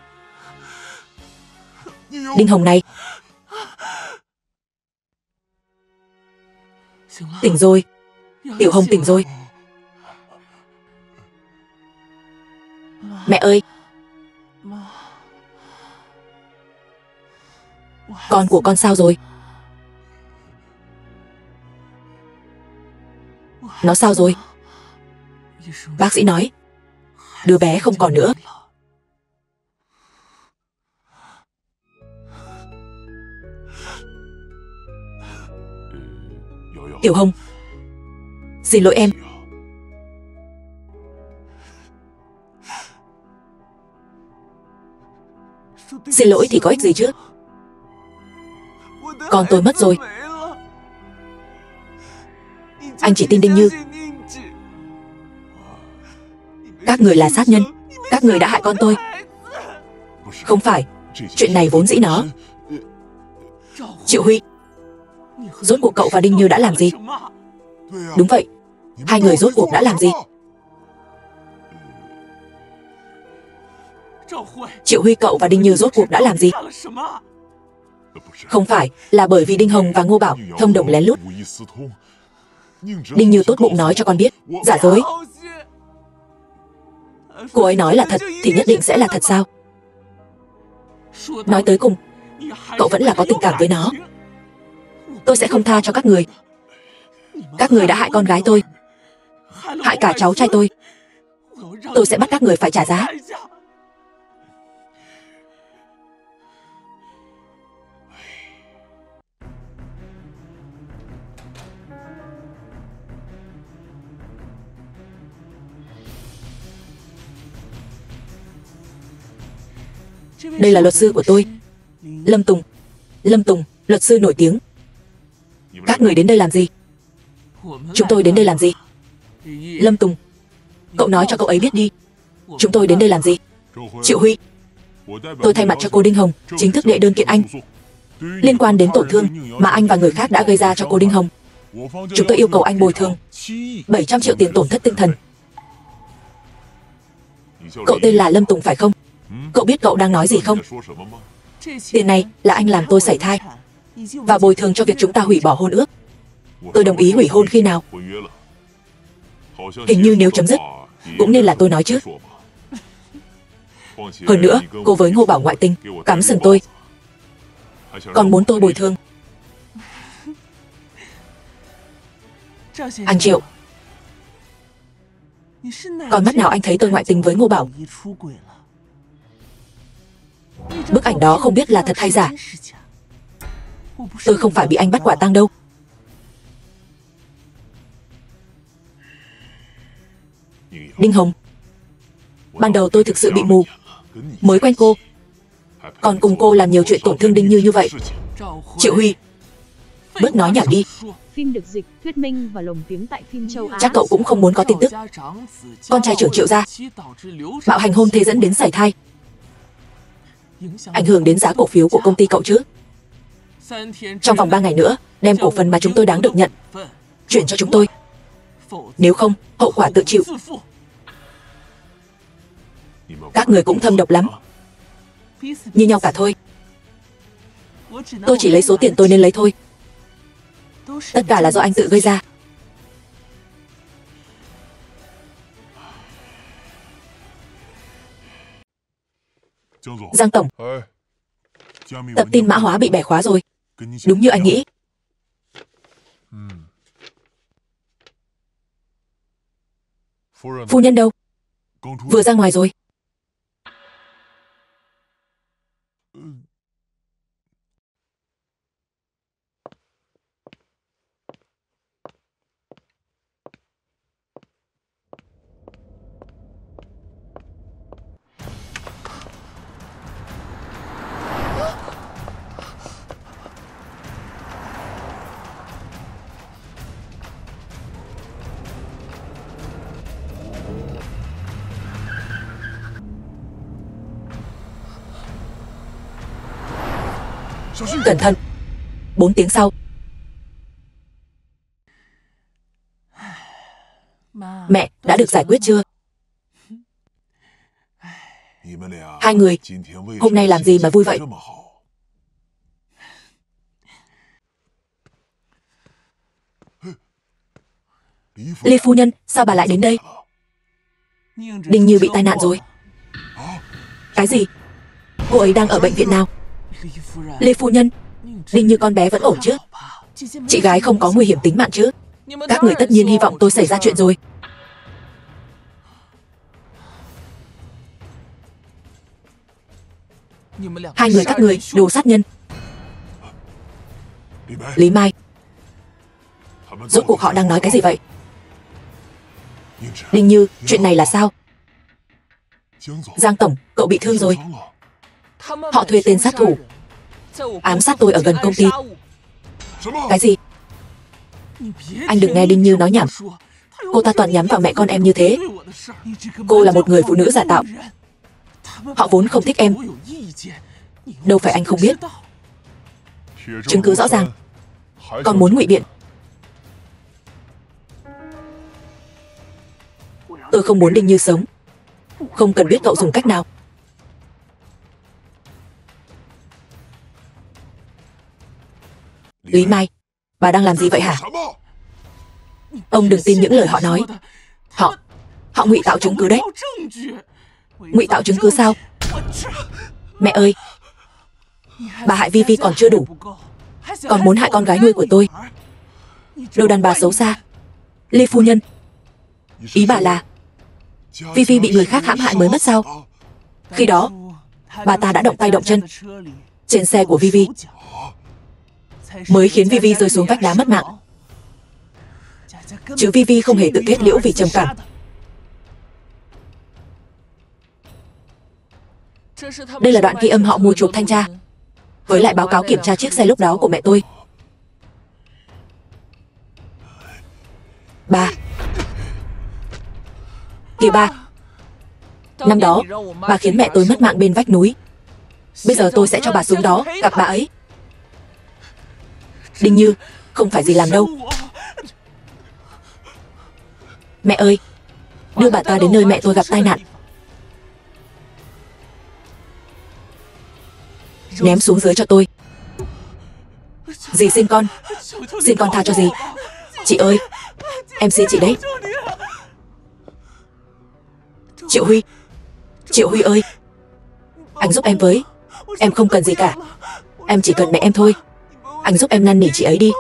Đinh Hồng này. Tỉnh rồi. Tiểu Hồng tỉnh rồi. Mẹ ơi. Con của con sao rồi? Nó sao rồi? Bác sĩ nói đứa bé không còn nữa. Tiểu Hồng. Xin lỗi em. Xin lỗi thì có ích gì chứ? Con tôi mất rồi. Anh chỉ tin Đinh Như. Các người là sát nhân. Các người đã hại con tôi. Không phải. Chuyện này vốn dĩ nó. Triệu Huy. Rốt cuộc cậu và Đinh Như đã làm gì? Đúng vậy. Hai người rốt cuộc đã làm gì? Triệu Huy, cậu và Đinh Như rốt cuộc đã làm gì? Không phải là bởi vì Đinh Hồng và Ngô Bảo thông đồng lén lút. Đinh Như tốt bụng nói cho con biết. Giả dối. Cô ấy nói là thật thì nhất định sẽ là thật sao? Nói tới cùng, cậu vẫn là có tình cảm với nó. Tôi sẽ không tha cho các người. Các người đã hại con gái tôi, hại cả cháu trai tôi. Tôi sẽ bắt các người phải trả giá. Đây là luật sư của tôi, Lâm Tùng. Lâm Tùng, luật sư nổi tiếng. Các người đến đây làm gì? Chúng tôi đến đây làm gì? Lâm Tùng, cậu nói cho cậu ấy biết đi. Chúng tôi đến đây làm gì? Triệu Huy, tôi thay mặt cho cô Đinh Hồng chính thức đệ đơn kiện anh. Liên quan đến tổn thương mà anh và người khác đã gây ra cho cô Đinh Hồng, chúng tôi yêu cầu anh bồi thường bảy trăm triệu tiền tổn thất tinh thần. Cậu tên là Lâm Tùng phải không? Cậu biết cậu đang nói gì không? Tiền này là anh làm tôi sảy thai và bồi thường cho việc chúng ta hủy bỏ hôn ước. Tôi đồng ý hủy hôn khi nào? Hình như nếu chấm dứt cũng nên là tôi nói chứ. Hơn nữa, cô với Ngô Bảo ngoại tình, cắm sừng tôi, còn muốn tôi bồi thường. Anh Triệu, còn mắt nào anh thấy tôi ngoại tình với Ngô Bảo? Bức ảnh đó không biết là thật hay giả. Tôi không phải bị anh bắt quả tang đâu. Đinh Hồng, ban đầu tôi thực sự bị mù, mới quen cô, còn cùng cô làm nhiều chuyện tổn thương Đinh Như như vậy. Triệu Huy, bớt nói nhảm đi. Phim được dịch, thuyết minh và lồng tiếng tại phim châu Á. Chắc cậu cũng không muốn có tin tức con trai trưởng Triệu gia bạo hành hôn thế dẫn đến sảy thai, ảnh hưởng đến giá cổ phiếu của công ty cậu chứ. Trong vòng ba ngày nữa, đem cổ phần mà chúng tôi đáng được nhận chuyển cho chúng tôi. Nếu không, hậu quả tự chịu. Các người cũng thâm độc lắm. Như nhau cả thôi. Tôi chỉ lấy số tiền tôi nên lấy thôi. Tất cả là do anh tự gây ra. Giang Tổng, tập tin mã hóa bị bẻ khóa rồi. Đúng như anh nghĩ. Phu nhân đâu? Vừa ra ngoài rồi. Cẩn thận. Bốn tiếng sau. Mẹ, đã được giải quyết chưa? Hai người hôm nay làm gì mà vui vậy? Lê phu nhân, sao bà lại đến đây? Đinh Như bị tai nạn rồi. Cái gì? Cô ấy đang ở bệnh viện nào? Lê phu nhân, Đinh Như con bé vẫn ổn chứ? Chị gái không có nguy hiểm tính mạng chứ? Các người tất nhiên hy vọng tôi xảy ra chuyện rồi. Hai người các người, đồ sát nhân. Lý Mai, rốt cuộc họ đang nói cái gì vậy? Đinh Như, chuyện này là sao? Giang tổng, cậu bị thương rồi. Họ thuê tên sát thủ ám sát tôi ở gần công ty. Cái gì? Anh đừng nghe Đinh Như nói nhảm. Cô ta toàn nhắm vào mẹ con em như thế. Cô là một người phụ nữ giả tạo. Họ vốn không thích em. Đâu phải anh không biết. Chứng cứ rõ ràng. Còn muốn ngụy biện. Tôi không muốn Đinh Như sống. Không cần biết cậu dùng cách nào. Lý Mai, bà đang làm gì vậy hả? Ông đừng tin những lời họ nói. Họ, họ ngụy tạo chứng cứ đấy. Ngụy tạo chứng cứ sao? Mẹ ơi, bà hại Vi Vi còn chưa đủ, còn muốn hại con gái nuôi của tôi. Đồ đàn bà xấu xa. Lê phu nhân, ý bà là Vi Vi bị người khác hãm hại mới mất sao? Khi đó, bà ta đã động tay động chân trên xe của Vi Vi, mới khiến Vi Vi rơi xuống vách đá mất mạng. Chứ Vi Vi không hề tự kết liễu vì trầm cảm. Đây là đoạn ghi âm họ mua chuộc thanh tra, với lại báo cáo kiểm tra chiếc xe lúc đó của mẹ tôi. Bà, kìa bà, năm đó bà khiến mẹ tôi mất mạng bên vách núi. Bây giờ tôi sẽ cho bà xuống đó gặp bà ấy. Đinh Như, không phải gì làm đâu. Mẹ ơi, đưa bà ta đến nơi mẹ tôi gặp tai nạn. Ném xuống dưới cho tôi. Dì xin con, xin con tha cho dì. Chị ơi, em xin chị đấy. Triệu Huy, Triệu Huy ơi, anh giúp em với. Em không cần gì cả, em chỉ cần mẹ em thôi. Anh giúp em năn nỉ chị ấy đi.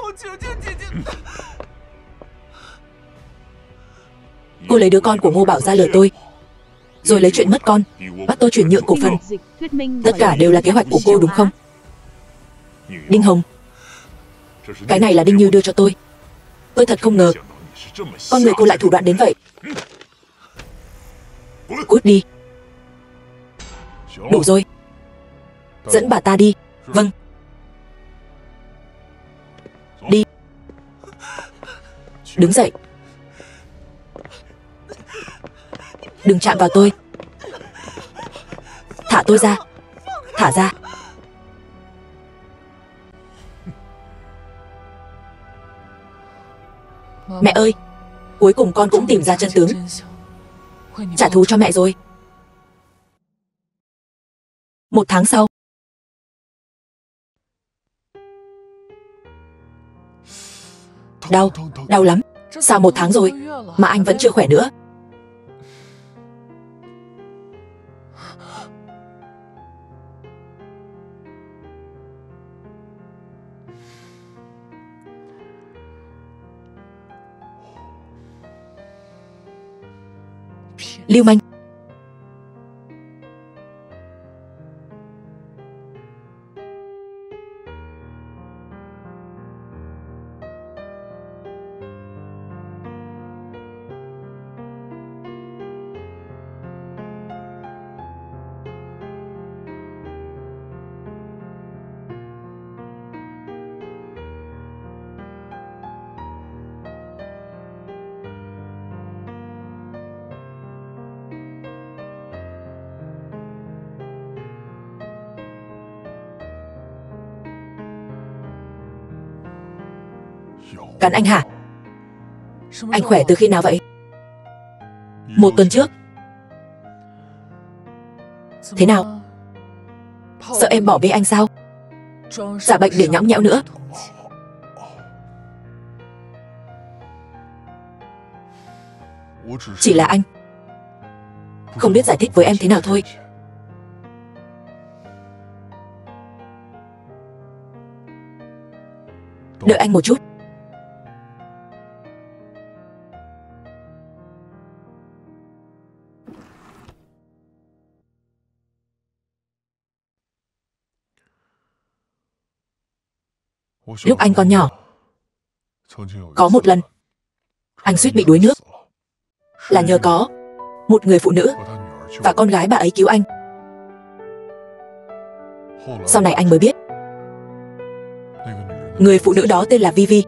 Cô lấy đứa con của Ngô Bảo ra lừa tôi, rồi lấy chuyện mất con bắt tôi chuyển nhượng cổ phần. Tất cả đều là kế hoạch của cô đúng không? Đinh Hồng, cái này là Đinh Như đưa cho tôi. Tôi thật không ngờ con người cô lại thủ đoạn đến vậy. Cút đi. Đủ rồi. Dẫn bà ta đi. Vâng. Đi. Đứng dậy. Đừng chạm vào tôi. Thả tôi ra. Thả ra. Mẹ ơi, cuối cùng con cũng tìm ra chân tướng. Trả thù cho mẹ rồi. Một tháng sau. Đau, đau lắm. Sao một tháng rồi mà anh vẫn chưa khỏe nữa? Lưu manh. Cắn anh hả? Anh khỏe từ khi nào vậy? Một tuần trước. Thế nào? Sợ em bỏ bê anh sao? Giả bệnh để nhõng nhẽo nữa. Chỉ là anh không biết giải thích với em thế nào thôi. Đợi anh một chút. Lúc anh còn nhỏ, có một lần anh suýt bị đuối nước. Là nhờ có một người phụ nữ và con gái bà ấy cứu anh. Sau này anh mới biết người phụ nữ đó tên là Vivi.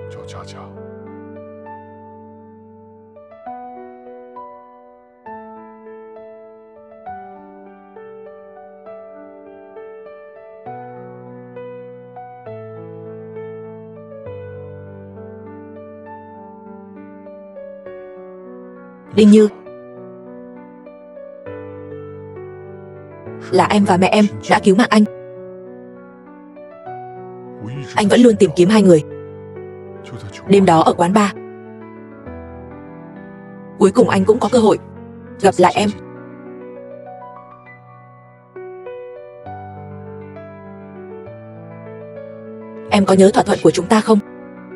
Đinh Như, là em và mẹ em đã cứu mạng anh. Anh vẫn luôn tìm kiếm hai người. Đêm đó ở quán bar, cuối cùng anh cũng có cơ hội gặp lại em. Em có nhớ thỏa thuận của chúng ta không?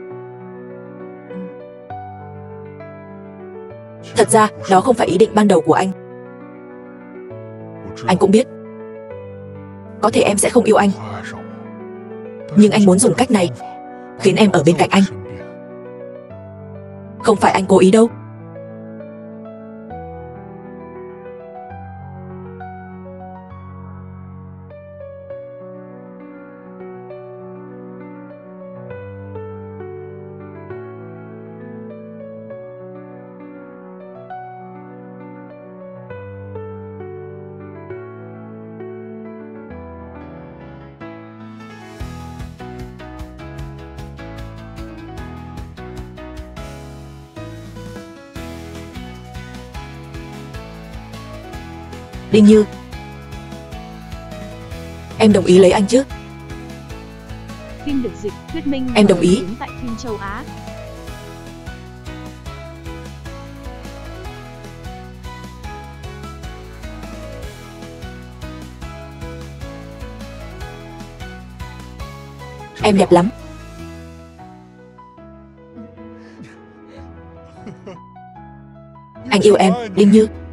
Thật ra, đó không phải ý định ban đầu của anh. Anh cũng biết có thể em sẽ không yêu anh, nhưng anh muốn dùng cách này khiến em ở bên cạnh anh. Không phải anh cố ý đâu. Đinh Như, em đồng ý lấy anh chứ? Phim được dịch, thuyết minh em đồng ý. Tại phim châu Á. Em đẹp lắm. Anh yêu em, Đinh Như.